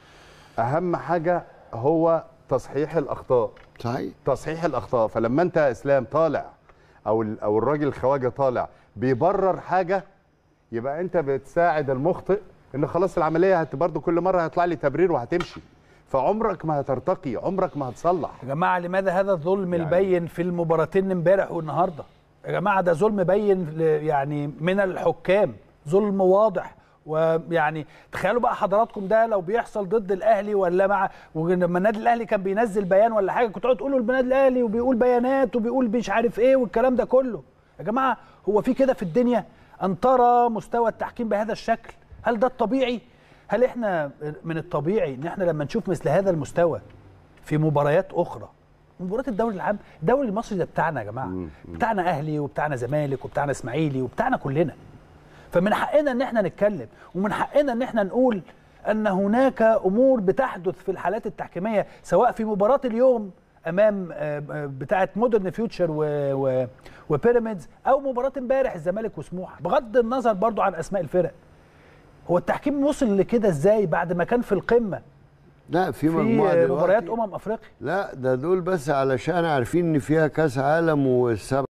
اهم حاجه هو تصحيح الاخطاء.
صحيح.
تصحيح الاخطاء. فلما انت يا اسلام طالع او او الراجل الخواجه طالع بيبرر حاجه يبقى انت بتساعد المخطئ ان خلاص العمليه هت برضه كل مره هيطلع لي تبرير وهتمشي. فعمرك ما هترتقي، عمرك ما هتصلح.
يا جماعه لماذا هذا الظلم يعني البين في المباراتين امبارح والنهارده؟ يا جماعه ده ظلم بين يعني من الحكام، ظلم واضح. ويعني تخيلوا بقى حضراتكم ده لو بيحصل ضد الاهلي ولا مع ولما النادي الاهلي كان بينزل بيان ولا حاجه كنتوا تقعدوا تقولوا النادي الاهلي وبيقول بيانات وبيقول مش عارف ايه والكلام ده كله. يا جماعه هو في كده في الدنيا ان ترى مستوى التحكيم بهذا الشكل؟ هل ده الطبيعي؟ هل احنا من الطبيعي ان احنا لما نشوف مثل هذا المستوى في مباريات اخرى، مباريات الدوري العام، الدوري المصري ده بتاعنا يا جماعه، بتاعنا اهلي وبتاعنا زمالك وبتاعنا اسماعيلي وبتاعنا كلنا، فمن حقنا ان احنا نتكلم ومن حقنا ان احنا نقول ان هناك امور بتحدث في الحالات التحكيميه، سواء في مباراه اليوم امام بتاعه مودرن فيوتشر وبيراميدز، او مباراه امبارح الزمالك وسموحه، بغض النظر برضو عن اسماء الفرق. هو التحكيم وصل لكده ازاي بعد ما كان في القمه؟
لا في,
في مباريات امم افريقيا.
لا ده دول بس علشان عارفين ان فيها كاس عالم والسبع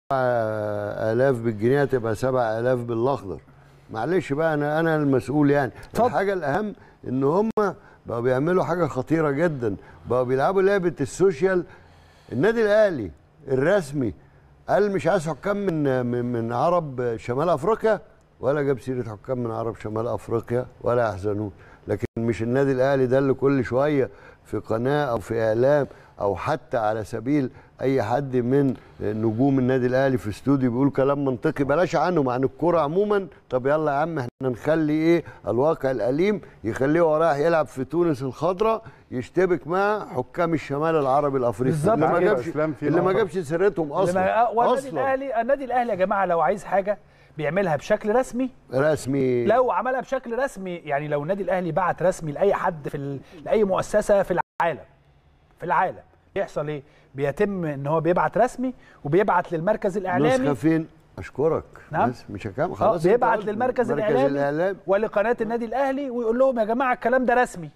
الاف بالجنيه تبقى سبع الاف بالاخضر. معلش بقى انا انا المسؤول يعني. طب. الحاجه الاهم ان هم بقوا بيعملوا حاجه خطيره جدا، بقوا بيلعبوا لعبه السوشيال. النادي الاهلي الرسمي قال مش عايز حكام من من, من عرب شمال افريقيا، ولا جاب سيره حكام من عرب شمال افريقيا ولا يحزنون. لكن مش النادي الاهلي ده اللي كل شويه في قناه او في اعلام او حتى على سبيل اي حد من نجوم النادي الاهلي في استوديو بيقول كلام منطقي، بلاش عنه عن الكوره عموما. طب يلا يا عم احنا نخلي ايه الواقع الاليم يخليه هو رايح يلعب في تونس الخضراء يشتبك مع حكام الشمال العربي الافريقي اللي ما جابش اللي ما جابش سيرتهم اصلا.
والنادي الاهلي النادي الاهلي يا جماعه لو عايز حاجه بيعملها بشكل رسمي
رسمي
لو عملها بشكل رسمي، يعني لو النادي الاهلي بعت رسمي لاي حد في ال... لاي مؤسسه في العالم في العالم يحصل ايه؟ بيتم ان هو بيبعت رسمي وبيبعت للمركز الاعلامي.
نسخه فين؟ اشكرك.
نعم
مش هكمل خلاص.
بيبعت للمركز الاعلامي الإعلام. ولقناه النادي الاهلي ويقول لهم يا جماعه الكلام ده رسمي.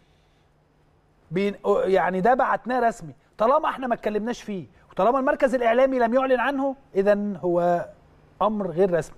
بين... يعني ده بعتناه رسمي، طالما احنا ما اتكلمناش فيه وطالما المركز الاعلامي لم يعلن عنه اذا هو امر غير رسمي.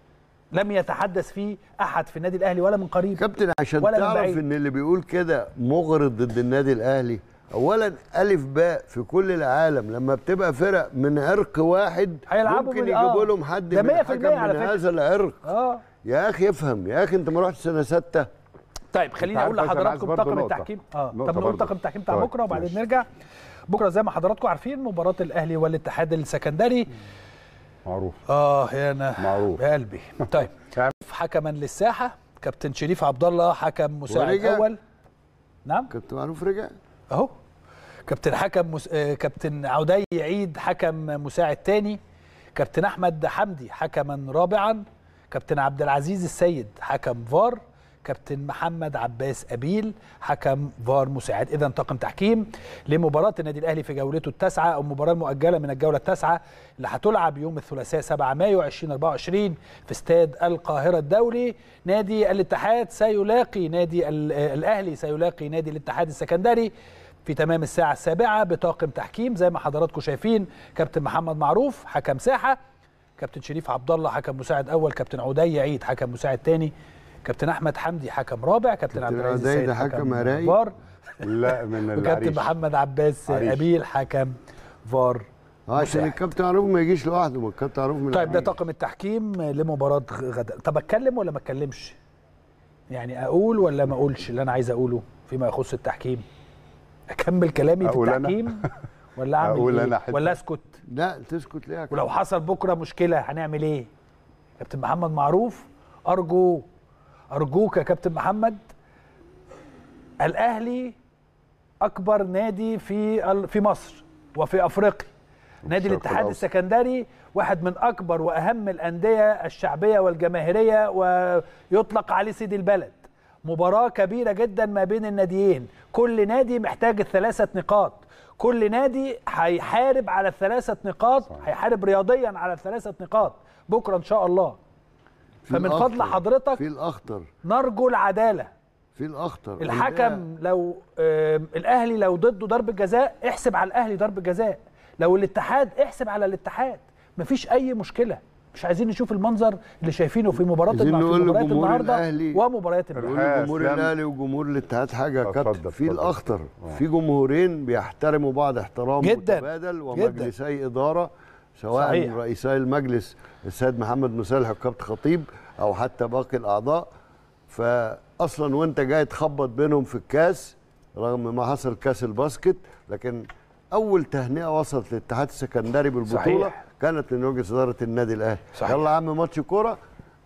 لم يتحدث فيه احد في النادي الاهلي ولا من قريب
كابتن. عشان تعرف ان اللي بيقول كده مغرض ضد النادي الاهلي، اولا الف باء في كل العالم لما بتبقى فرق من عرق واحد ممكن يجيبوا لهم حد من حكم من هذا العرق. اه يا اخي افهم يا اخي، انت ما رحتش سنه سته.
طيب خليني اقول لحضراتكم طاقم التحكيم. اه طب نقول طاقم التحكيم بتاع بكره وبعدين نرجع. بكره زي ما حضراتكم عارفين مباراه الاهلي والاتحاد السكندري.
معروف.
اه يا انا
معروف
يا قلبي. طيب حكما للساحه كابتن شريف عبد الله حكم مساعد اول. نعم
كابتن معروف رجع
اهو. كابتن حكم مس... آه كابتن عودي عيد حكم مساعد ثاني. كابتن احمد حمدي حكما رابعا. كابتن عبد العزيز السيد حكم فار. كابتن محمد عباس أبيل حكم فار مساعد. إذا طاقم تحكيم لمباراة النادي الأهلي في جولته التاسعة أو المباراة المؤجلة من الجولة التاسعة اللي هتلعب يوم الثلاثاء سبعة مايو ألفين وأربعة وعشرين في استاد القاهرة الدولي. نادي الاتحاد سيلاقي نادي الأهلي سيلاقي نادي الاتحاد السكندري في تمام الساعة السابعة بطاقم تحكيم زي ما حضراتكم شايفين. كابتن محمد معروف حكم ساحة. كابتن شريف عبد الله حكم مساعد أول. كابتن عودي عيد حكم مساعد ثاني. كابتن احمد حمدي حكم رابع. كابتن عبد العزيز السيد حكم فار.
لا من العريش.
وكابتن محمد عباس ابيل حكم فار.
اه عشان الكابتن معروف ما يجيش لوحده، ما الكابتن معروف من
طيب ده طاقم التحكيم لمباراه غدا. طب اتكلم ولا ما اتكلمش؟ يعني اقول ولا ما اقولش اللي انا عايز اقوله فيما يخص التحكيم؟ اكمل كلامي في التحكيم ولا اعمل
أقول
ايه؟
أنا
ولا اسكت؟
لا تسكت ليه؟
ولو حصل بكره مشكله هنعمل ايه؟ كابتن محمد معروف ارجو أرجوك يا كابتن محمد، الأهلي أكبر نادي في في مصر وفي أفريقيا. نادي الاتحاد السكندري واحد من أكبر وأهم الأندية الشعبية والجماهيرية ويطلق عليه سيد البلد. مباراة كبيرة جدا ما بين الناديين، كل نادي محتاج الثلاثة نقاط، كل نادي هيحارب على الثلاثة نقاط، هيحارب رياضيا على الثلاثة نقاط بكرة إن شاء الله. فمن فضل حضرتك
في الاخطر
نرجو العداله
في الاخطر.
الحكم لو آه الاهلي لو ضده ضربه جزاء احسب على الاهلي ضربه جزاء، لو الاتحاد احسب على الاتحاد، مفيش اي مشكله. مش عايزين نشوف المنظر اللي شايفينه في مباراه مباريات النهارده ومباريات
امبارح. جمهور الاهلي وجمهور الاتحاد حاجه يا كابتن. في الاخطر في جمهورين بيحترموا بعض احترام متبادل ومجلسي اداره سواء صحيح. رئيسي المجلس السيد محمد مسالح والكابتن خطيب او حتى باقي الاعضاء. فاصلا وانت جاي تخبط بينهم في الكاس رغم ما حصل كاس الباسكت، لكن اول تهنئه وصلت للاتحاد السكندري بالبطوله صحيح. كانت من مجلس اداره النادي الاهلي. يلا يا عم ماتش كوره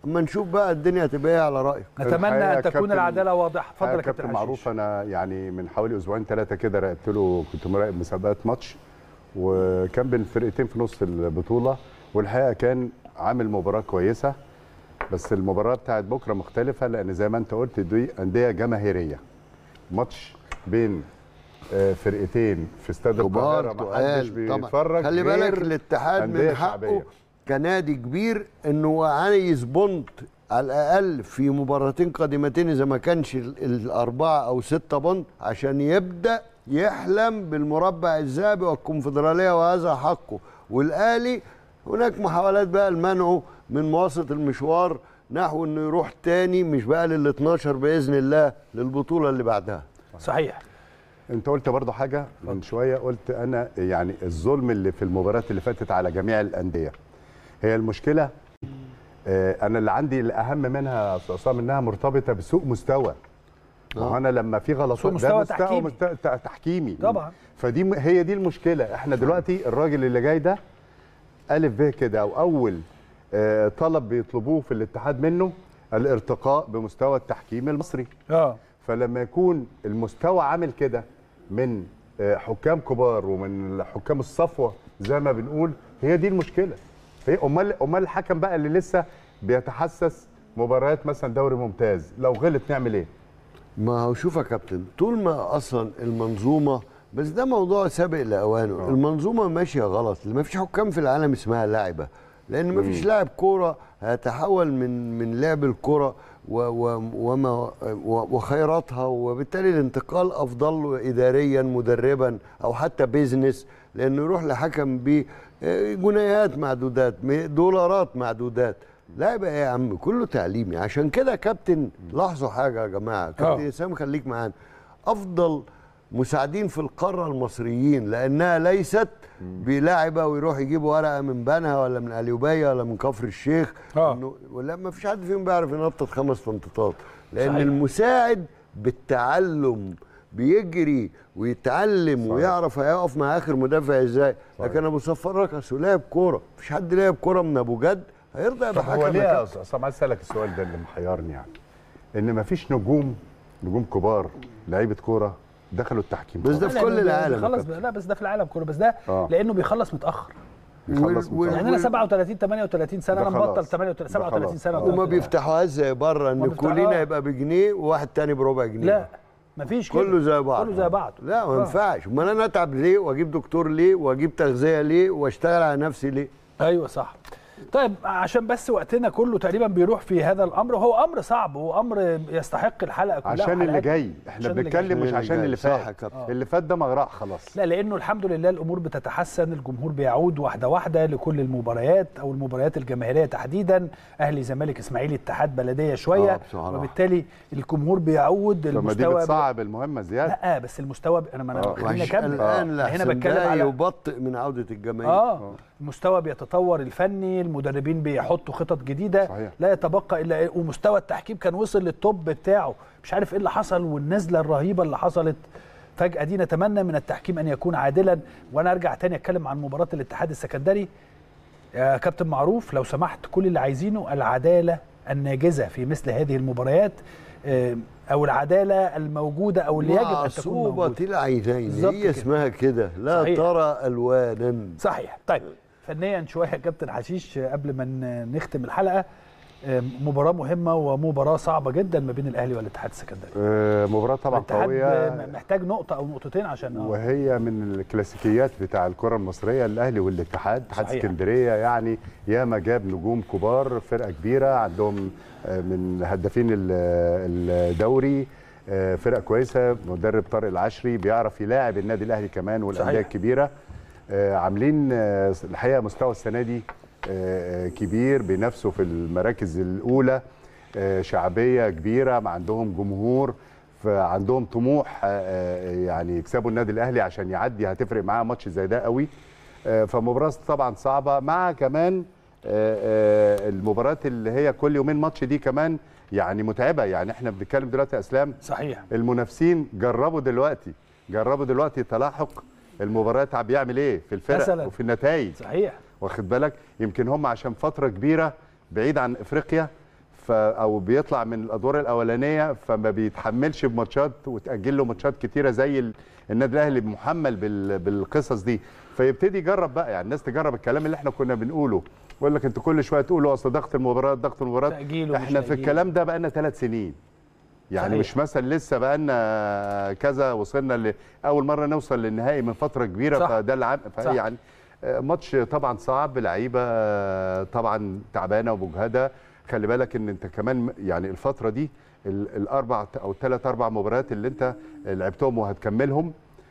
اما نشوف بقى الدنيا هتبقى ايه على رايك.
نتمنى ان تكون العداله واضحه. اتفضل يا كابتن
معروف. انا يعني من حوالي اسبوعين ثلاثه كده راقبت له، كنت مراقب مسابقات ماتش، وكان بين فرقتين في نص البطوله، والحقيقه كان عامل مباراه كويسه. بس المباراه بتاعت بكره مختلفه، لان زي ما انت قلت دي انديه جماهيريه، ماتش بين فرقتين في استاد القاهره ما حدش بيتفرج.
خلي بالك الاتحاد من حقه كنادي كبير انه عايز بونت على الاقل في مباراتين قادمتين اذا ما كانش الاربعه او سته بونت، عشان يبدا يحلم بالمربع الذهبي والكونفدراليه، وهذا حقه. والاهلي هناك محاولات بقى لمنعه من مواصله المشوار نحو انه يروح تاني، مش بقى لل اتناشر باذن الله، للبطوله اللي بعدها.
صحيح.
انت قلت برضو حاجه من شويه، قلت انا يعني الظلم اللي في المباريات اللي فاتت على جميع الانديه. هي المشكله اه انا اللي عندي الاهم منها يا استاذ عصام انها مرتبطه بسوء مستوى. آه. انا لما في غلطات
سوء مستوى, مستوى تحكيمي.
مستوى تحكيمي
طبعا.
فدي هي دي المشكله. احنا دلوقتي الراجل اللي جاي ده الف ب كده، او اول اه طلب بيطلبوه في الاتحاد منه الارتقاء بمستوى التحكيم المصري.
اه
فلما يكون المستوى عامل كده من حكام كبار ومن حكام الصفوه زي ما بنقول، هي دي المشكله. هي امال امال الحكم بقى اللي لسه بيتحسس مباريات مثلا دوري ممتاز لو غلط نعمل ايه؟
ما هو شوف يا كابتن، طول ما اصلا المنظومه، بس ده موضوع سابق لاوانه، أوه. المنظومه ماشيه غلط، ما فيش حكام في العالم اسمها لاعبه، لان ما فيش لاعب كوره هيتحول من من لعب الكوره وما وخيراتها، وبالتالي الانتقال افضل له اداريا مدربا او حتى بيزنس، لانه يروح لحكم بجنيهات معدودات دولارات معدودات. لا يبقى ايه يا عم، كله تعليمي. عشان كده كابتن لاحظوا حاجه يا جماعه، كابتن اسامه خليك معانا، افضل مساعدين في القاره المصريين، لانها ليست بلاعبه ويروح يجيب ورقه من بنها ولا من اليوبيه ولا من كفر الشيخ،
اه
ولا ما فيش حد فيهم بيعرف ينطط خمس تنطيطات، لان صحيح. المساعد بالتعلم بيجري ويتعلم صحيح. ويعرف هيقف مع اخر مدافع ازاي. لكن ابو صفار ركس لاعب كوره، مفيش حد لاعب كوره من ابو جد هيرضى يبقى حكم.
هو ليه يا استاذ عايز اسالك السؤال ده اللي محيرني، يعني ان مفيش نجوم نجوم كبار لعيبه كوره دخلوا التحكيم؟
بس ده في كل العالم.
خلص لا بس ده في العالم كله، بس ده آه. لانه بيخلص متاخر.
بيخلص متاخر.
يعني انا سبعة وثلاثين ثمانية وثلاثين سنه، انا مبطل سبعة وثلاثين سنه،
وما بيفتحوهاش زي بره ان كلنا يبقى بجنيه وواحد تاني بربع جنيه.
لا مفيش كده،
كله زي بعض،
كله زي بعض.
لا ما ينفعش. امال انا اتعب ليه واجيب دكتور ليه واجيب تغذيه ليه واشتغل على نفسي ليه؟
ايوه صح. طيب عشان بس وقتنا كله تقريبا بيروح في هذا الامر، وهو امر صعب، هو امر يستحق الحلقه كلها
عشان اللي جاي. احنا بنتكلم مش عشان اللي فات.
آه.
اللي فات ده مغرق خلاص.
لا لانه الحمد لله الامور بتتحسن، الجمهور بيعود واحده واحده لكل المباريات او المباريات الجماهيريه تحديدا، اهلي زمالك اسماعيلي اتحاد بلديه شويه،
آه
وبالتالي الجمهور بيعود.
المستوى دي بتصعب المهمه زياده.
لا بس المستوى ب... انا ما انا خليني اكمل.
الان هنا بتكلم على يبطئ من عوده الجماهير.
اه المستوى بيتطور الفني، المدربين بيحطوا خطط جديده.
صحيح.
لا يتبقى الا إيه؟ ومستوى التحكيم كان وصل للتوب بتاعه، مش عارف ايه اللي حصل والنزله الرهيبه اللي حصلت فجاه دي. نتمنى من التحكيم ان يكون عادلا. وانا ارجع تاني اتكلم عن مباراه الاتحاد السكندري. يا كابتن معروف لو سمحت، كل اللي عايزينه العداله الناجزه في مثل هذه المباريات، او العداله الموجوده او اللي يجب ان تكون موجوده.
معصوبه العينين هي اسمها كده، لا صحيح. ترى الوانا.
صحيح. طيب فنيا شويه يا كابتن حشيش قبل ما نختم الحلقه، مباراه مهمه ومباراه صعبه جدا ما بين الاهلي والاتحاد السكندري.
أه مباراه طبعا قويه،
محتاج نقطه او نقطتين عشان
أوه. وهي من الكلاسيكيات بتاع الكره المصريه، الاهلي والاتحاد. اتحاد اسكندريه يعني ياما جاب نجوم كبار، فرقه كبيره عندهم من هدافين الدوري، فرقه كويسه، مدرب طارق العشري بيعرف يلاعب النادي الاهلي كمان والانديه الكبيره. عاملين الحقيقه مستوى السنه دي كبير، بينافسوا في المراكز الاولى، شعبيه كبيره، عندهم جمهور، فعندهم طموح يعني يكسبوا النادي الاهلي عشان يعدي، هتفرق معاه ماتش زي ده قوي. فمباراه طبعا صعبه، مع كمان المباريات اللي هي كل يومين ماتش دي كمان يعني متعبه. يعني احنا بنتكلم دلوقتي يا اسلام،
صحيح
المنافسين جربوا دلوقتي جربوا دلوقتي تلاحق المباريات بيعمل ايه في الفرق مثلاً. وفي النتائج.
صحيح.
واخد بالك، يمكن هم عشان فتره كبيره بعيد عن افريقيا، ف او بيطلع من الادوار الاولانيه فما بيتحملش بماتشات وتاجل له ماتشات كتيره زي النادي الاهلي محمل بالقصص دي، فيبتدي يجرب بقى. يعني الناس تجرب الكلام اللي احنا كنا بنقوله، بقول لك انتوا كل شويه تقولوا اصل ضغط المباريات ضغط المباريات، احنا في الكلام ده بقى لنا ثلاث سنين يعني صحيح. مش مثلا لسه بقى لنا كذا وصلنا لاول مره نوصل للنهائي من فتره كبيره صح. فده العام يعني ماتش طبعا صعب، لعيبه طبعا تعبانه ومجهده. خلي بالك ان انت كمان يعني الفتره دي الاربع او الثلاث اربع مباريات اللي انت لعبتهم وهتكملهم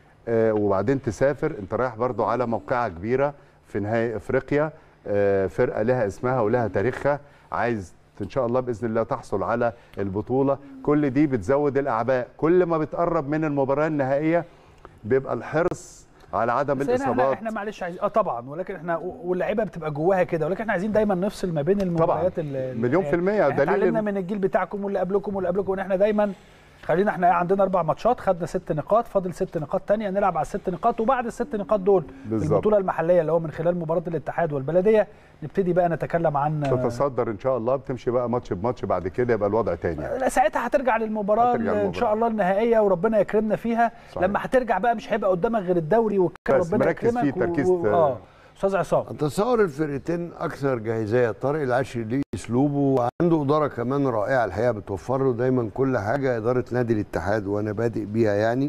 وبعدين تسافر، انت رايح برضو على موقعه كبيره في نهائي افريقيا، فرقه لها اسمها ولها تاريخها، عايز ان شاء الله باذن الله تحصل على البطوله. كل دي بتزود الاعباء، كل ما بتقرب من المباراه النهائيه بيبقى الحرص على عدم الاصابات.
احنا احنا معلش عايزين اه طبعا، ولكن احنا واللعيبه بتبقى جواها كده، ولكن احنا عايزين دايما نفصل ما بين المباريات.
مليون في المية.
دليل اتعلمنا من الجيل بتاعكم واللي قبلكم واللي قبلكم ان احنا دايما خلينا احنا عندنا اربع ماتشات، خدنا ست نقاط، فاضل ست نقاط ثانيه نلعب على الست نقاط، وبعد الست نقاط دول بالزبط. البطوله المحليه اللي هو من خلال مباراه الاتحاد والبلديه نبتدي بقى نتكلم عن
تتصدر ان شاء الله، بتمشي بقى ماتش بماتش، بعد كده يبقى الوضع تاني يعني.
لا ساعتها هترجع للمباراه هترجع ان شاء الله النهائيه وربنا يكرمنا فيها. صحيح. لما هترجع بقى مش هيبقى قدامك غير الدوري والكاس، ربنا يكرمك
فيه تركيز
و... اه استاذ عصام،
اتصور الفرقتين اكثر جاهزيه. طارق العشري ليه اسلوبه وعنده اداره كمان رائعه الحقيقه، بتوفر له دايما كل حاجه، اداره نادي الاتحاد وانا بادئ بيها يعني.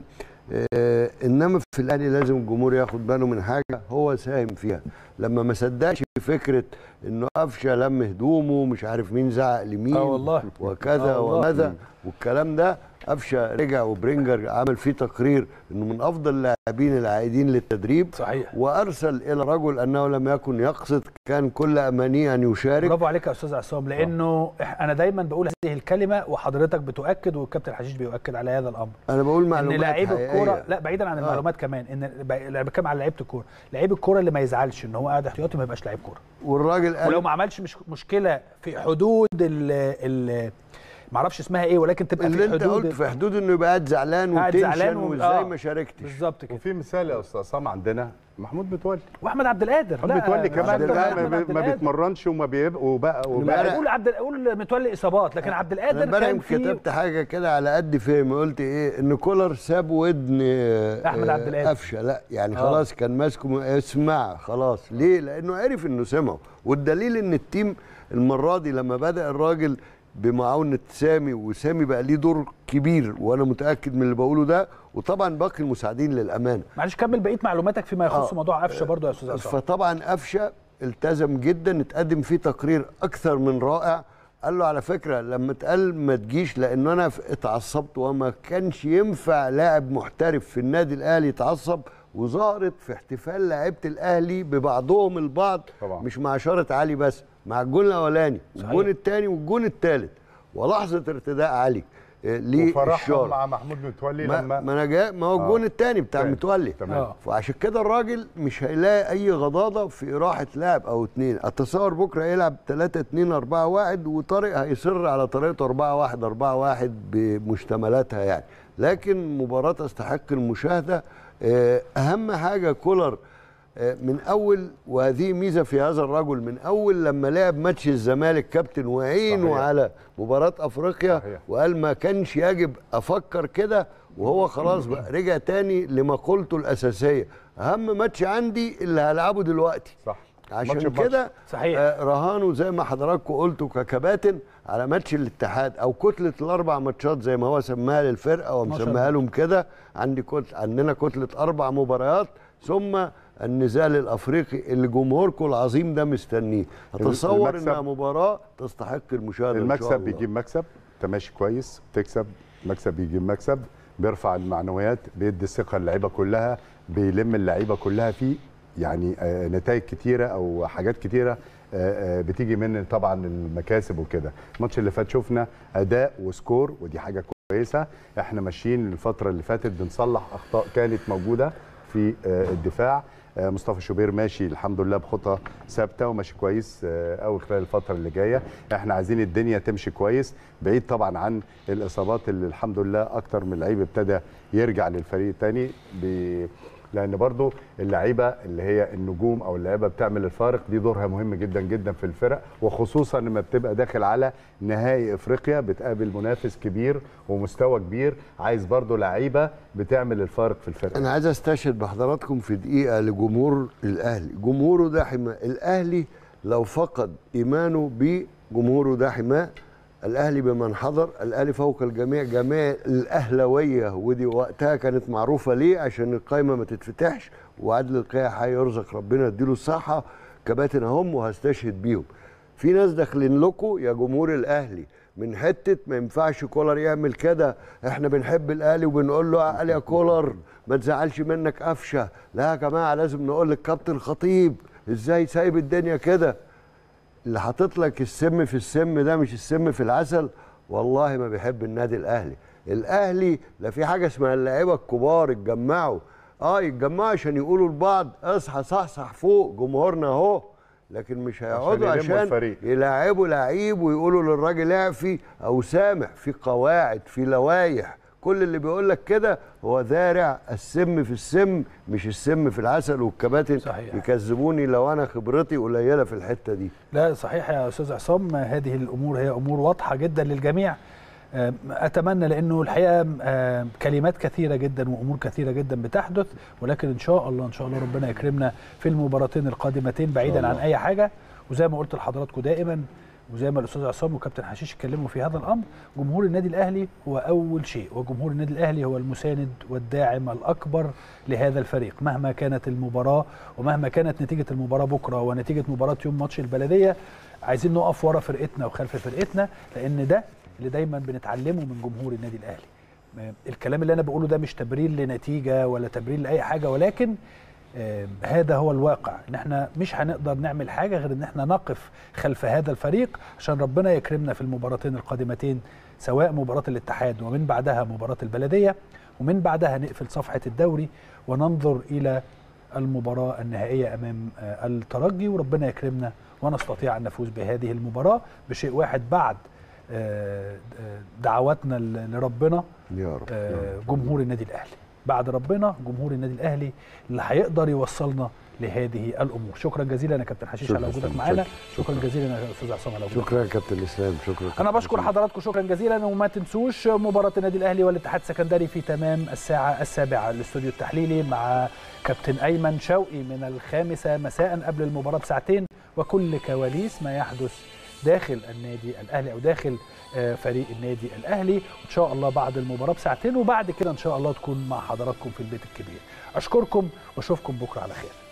آه انما في الاهلي لازم الجمهور ياخد باله من حاجه هو ساهم فيها، لما ما صدقش فكره انه قفشه لم هدومه مش عارف مين زعق لمين
اه والله
وكذا آه وماذا والكلام ده. قفشه رجع وبرينجر عمل فيه تقرير انه من افضل اللاعبين العائدين للتدريب
صحيح،
وارسل الى رجل انه لم يكن يقصد، كان كل امانيه ان يشارك.
برافو عليك يا استاذ عصام، لانه انا دايما بقول هذه الكلمه وحضرتك بتؤكد والكابتن حشيش بيؤكد على هذا الامر.
انا بقول معلومات
ان لعيب الكوره، لا بعيدا عن المعلومات آه. كمان ان بتكلم على لعيبه الكوره، لعيب الكوره اللي ما يزعلش ان هو قاعد احتياطي ما يبقاش لعيب كوره،
والراجل
ولو ما عملش مش مشكله في حدود ال ال ما اعرفش اسمها ايه، ولكن تبقى
اللي
في
حدود،
اللي
انت قلت في حدود انه يبقى قاعد زعلان وتنشن وازاي آه. ما شاركتش
بالظبط كده.
وفي مثال يا استاذ عصام عندنا محمود متولي
واحمد عبد القادر،
محمود متولي كمان ما, ما بيتمرنش وما بيبقى وبقى
وبقى قول عبد قول متولي اصابات، لكن عبد القادر
كان في كتبت حاجه كده على قد فهم، قلت ايه ان كولر ساب ودن
احمد عبد القادر
قفشه، لا يعني آه. خلاص كان ماسكه اسمع خلاص. ليه؟ لانه عرف انه سمعه، والدليل ان التيم المره دي لما بدا الراجل بمعاونه سامي، وسامي بقى ليه دور كبير وانا متاكد من اللي بقوله ده، وطبعا باقي المساعدين للامانه.
معلش كمل بقيه معلوماتك فيما يخص آه. موضوع قفشه برضه يا استاذ عصام.
فطبعا قفشه التزم جدا، اتقدم فيه تقرير اكثر من رائع، قال له على فكره لما اتقال ما تجيش لان انا اتعصبت، وما كانش ينفع لاعب محترف في النادي الاهلي يتعصب، وظهرت في احتفال لاعيبه الاهلي ببعضهم البعض طبعا. مش مع اشاره علي بس، مع الجون الاولاني والجون الثاني والجون الثالث، ولحظه ارتداء علي
وفرحهم مع محمود متولي
ما
لما
ما انا جاي ما هو الجون آه. الثاني بتاع تاني. متولي
تمام.
فعشان كده الراجل مش هيلاقي اي غضاضه في اراحه لاعب او اثنين. اتصور بكره يلعب ثلاثة اثنين أربعة واحد، وطارق هيصر على طريقه أربعة واحد أربعة واحد بمشتملاتها يعني، لكن مباراه تستحق المشاهده. اهم حاجه كولر من اول، وهذه ميزه في هذا الرجل، من اول لما لعب ماتش الزمالك كابتن وعينه على مباراه افريقيا صحيح. وقال ما كانش يجب افكر كده، وهو خلاص بقى رجع تاني لمقولته الاساسيه، اهم ماتش عندي اللي هلعبه دلوقتي
صح.
عشان كده آه رهانوا زي ما حضراتكم قلتوا ككباتن على ماتش الاتحاد او كتله الاربع ماتشات زي ما هو سماها للفرقه ومسماها لهم كده. عندي كتل عندنا كتله اربع مباريات ثم النزال الافريقي اللي جمهوركم العظيم ده مستنيه. اتصور انها مباراه تستحق المشاهده.
المكسب بيجيب مكسب، انت ماشي كويس تكسب، مكسب بيجيب مكسب، بيرفع المعنويات، بيدي الثقه اللعيبه كلها، بيلم اللعيبه كلها فيه يعني آه نتائج كتيره او حاجات كتيره آه آه بتيجي من طبعا المكاسب وكده. الماتش اللي فات شفنا اداء وسكور ودي حاجه كويسه. احنا ماشيين الفتره اللي فاتت بنصلح اخطاء كانت موجوده في آه الدفاع. آه مصطفى شوبير ماشي الحمد لله بخطى ثابته وماشي كويس قوي آه خلال الفتره اللي جايه. احنا عايزين الدنيا تمشي كويس بعيد طبعا عن الاصابات اللي الحمد لله اكتر من لعيب ابتدى يرجع للفريق الثاني. لان برضو اللعيبه اللي هي النجوم او اللعيبه بتعمل الفارق دي دورها مهم جدا جدا في الفرق، وخصوصا لما بتبقى داخل على نهائي افريقيا بتقابل منافس كبير ومستوى كبير، عايز برضو لعيبه بتعمل الفارق في الفرق.
انا عايز استشهد بحضراتكم في دقيقه لجمهور الاهلي، جمهوره ده حماه، الاهلي لو فقد ايمانه بجمهوره ده حماه، الاهلي بمن حضر، الاهلي فوق الجميع، جميع الاهلاويه، ودي وقتها كانت معروفه ليه؟ عشان القايمه ما تتفتحش، وعدل القيع حي يرزق ربنا يديله الصحه، كباتن اهم وهستشهد بيهم. في ناس داخلين لكم يا جمهور الاهلي من حته ما ينفعش كولر يعمل كده، احنا بنحب الاهلي وبنقول له قال يا كولر ما تزعلش منك قفشه، لا يا جماعه لازم نقول للكابتن الخطيب ازاي سايب الدنيا كده؟ اللي حاطط لك السم في السم ده مش السم في العسل، والله ما بيحب النادي الاهلي. الاهلي لا في حاجه اسمها اللعيبه الكبار اتجمعوا، اه يتجمعوا عشان يقولوا لبعض اصحى صحصح فوق جمهورنا اهو، لكن مش هيقعدوا عشان, عشان يلعبوا لعيب ويقولوا للراجل اعفي او سامح. في قواعد، في لوائح، كل اللي بيقول لك كده هو ذارع السم في السم مش السم في العسل، والكباتن يكذبوني لو انا خبرتي قليله في الحته دي.
لا صحيح يا استاذ عصام، هذه الامور هي امور واضحه جدا للجميع. اتمنى لانه الحقيقه كلمات كثيره جدا وامور كثيره جدا بتحدث، ولكن ان شاء الله ان شاء الله ربنا يكرمنا في المباراتين القادمتين بعيدا عن اي حاجه. وزي ما قلت لحضراتكم دائما، وزي ما الاستاذ عصام وكابتن حشيش اتكلموا في هذا الامر، جمهور النادي الاهلي هو اول شيء، وجمهور النادي الاهلي هو المساند والداعم الاكبر لهذا الفريق مهما كانت المباراه ومهما كانت نتيجه المباراه بكره ونتيجه مباراه يوم ماتش البلديه. عايزين نقف ورا فرقتنا وخلف فرقتنا، لان ده اللي دايما بنتعلمه من جمهور النادي الاهلي. الكلام اللي انا بقوله ده مش تبرير لنتيجه ولا تبرير لاي حاجه، ولكن آه هذا هو الواقع، ان احنا مش هنقدر نعمل حاجه غير ان احنا نقف خلف هذا الفريق عشان ربنا يكرمنا في المباراتين القادمتين، سواء مباراه الاتحاد ومن بعدها مباراه البلديه، ومن بعدها نقفل صفحه الدوري وننظر الى المباراه النهائيه امام آه الترجي، وربنا يكرمنا ونستطيع ان نفوز بهذه المباراه بشيء واحد بعد آه دعواتنا لربنا
يا رب.
آه جمهور النادي الاهلي، بعد ربنا جمهور النادي الاهلي اللي هيقدر يوصلنا لهذه الامور. شكرا جزيلا يا كابتن حشيش على وجودك معانا، شكرا جزيلا يا استاذ عصام على وجودك.
شكرا يا كابتن اسلام، شكرا.
انا بشكر حضراتكم شكرا جزيلا، وما تنسوش مباراه النادي الاهلي والاتحاد السكندري في تمام الساعه السابعه. الاستوديو التحليلي مع كابتن ايمن شوقي من الخامسه مساء قبل المباراه بساعتين، وكل كواليس ما يحدث داخل النادي الاهلي او داخل فريق النادي الاهلي، وان شاء الله بعد المباراه بساعتين، وبعد كده ان شاء الله تكون مع حضراتكم في البيت الكبير. اشكركم واشوفكم بكره على خير.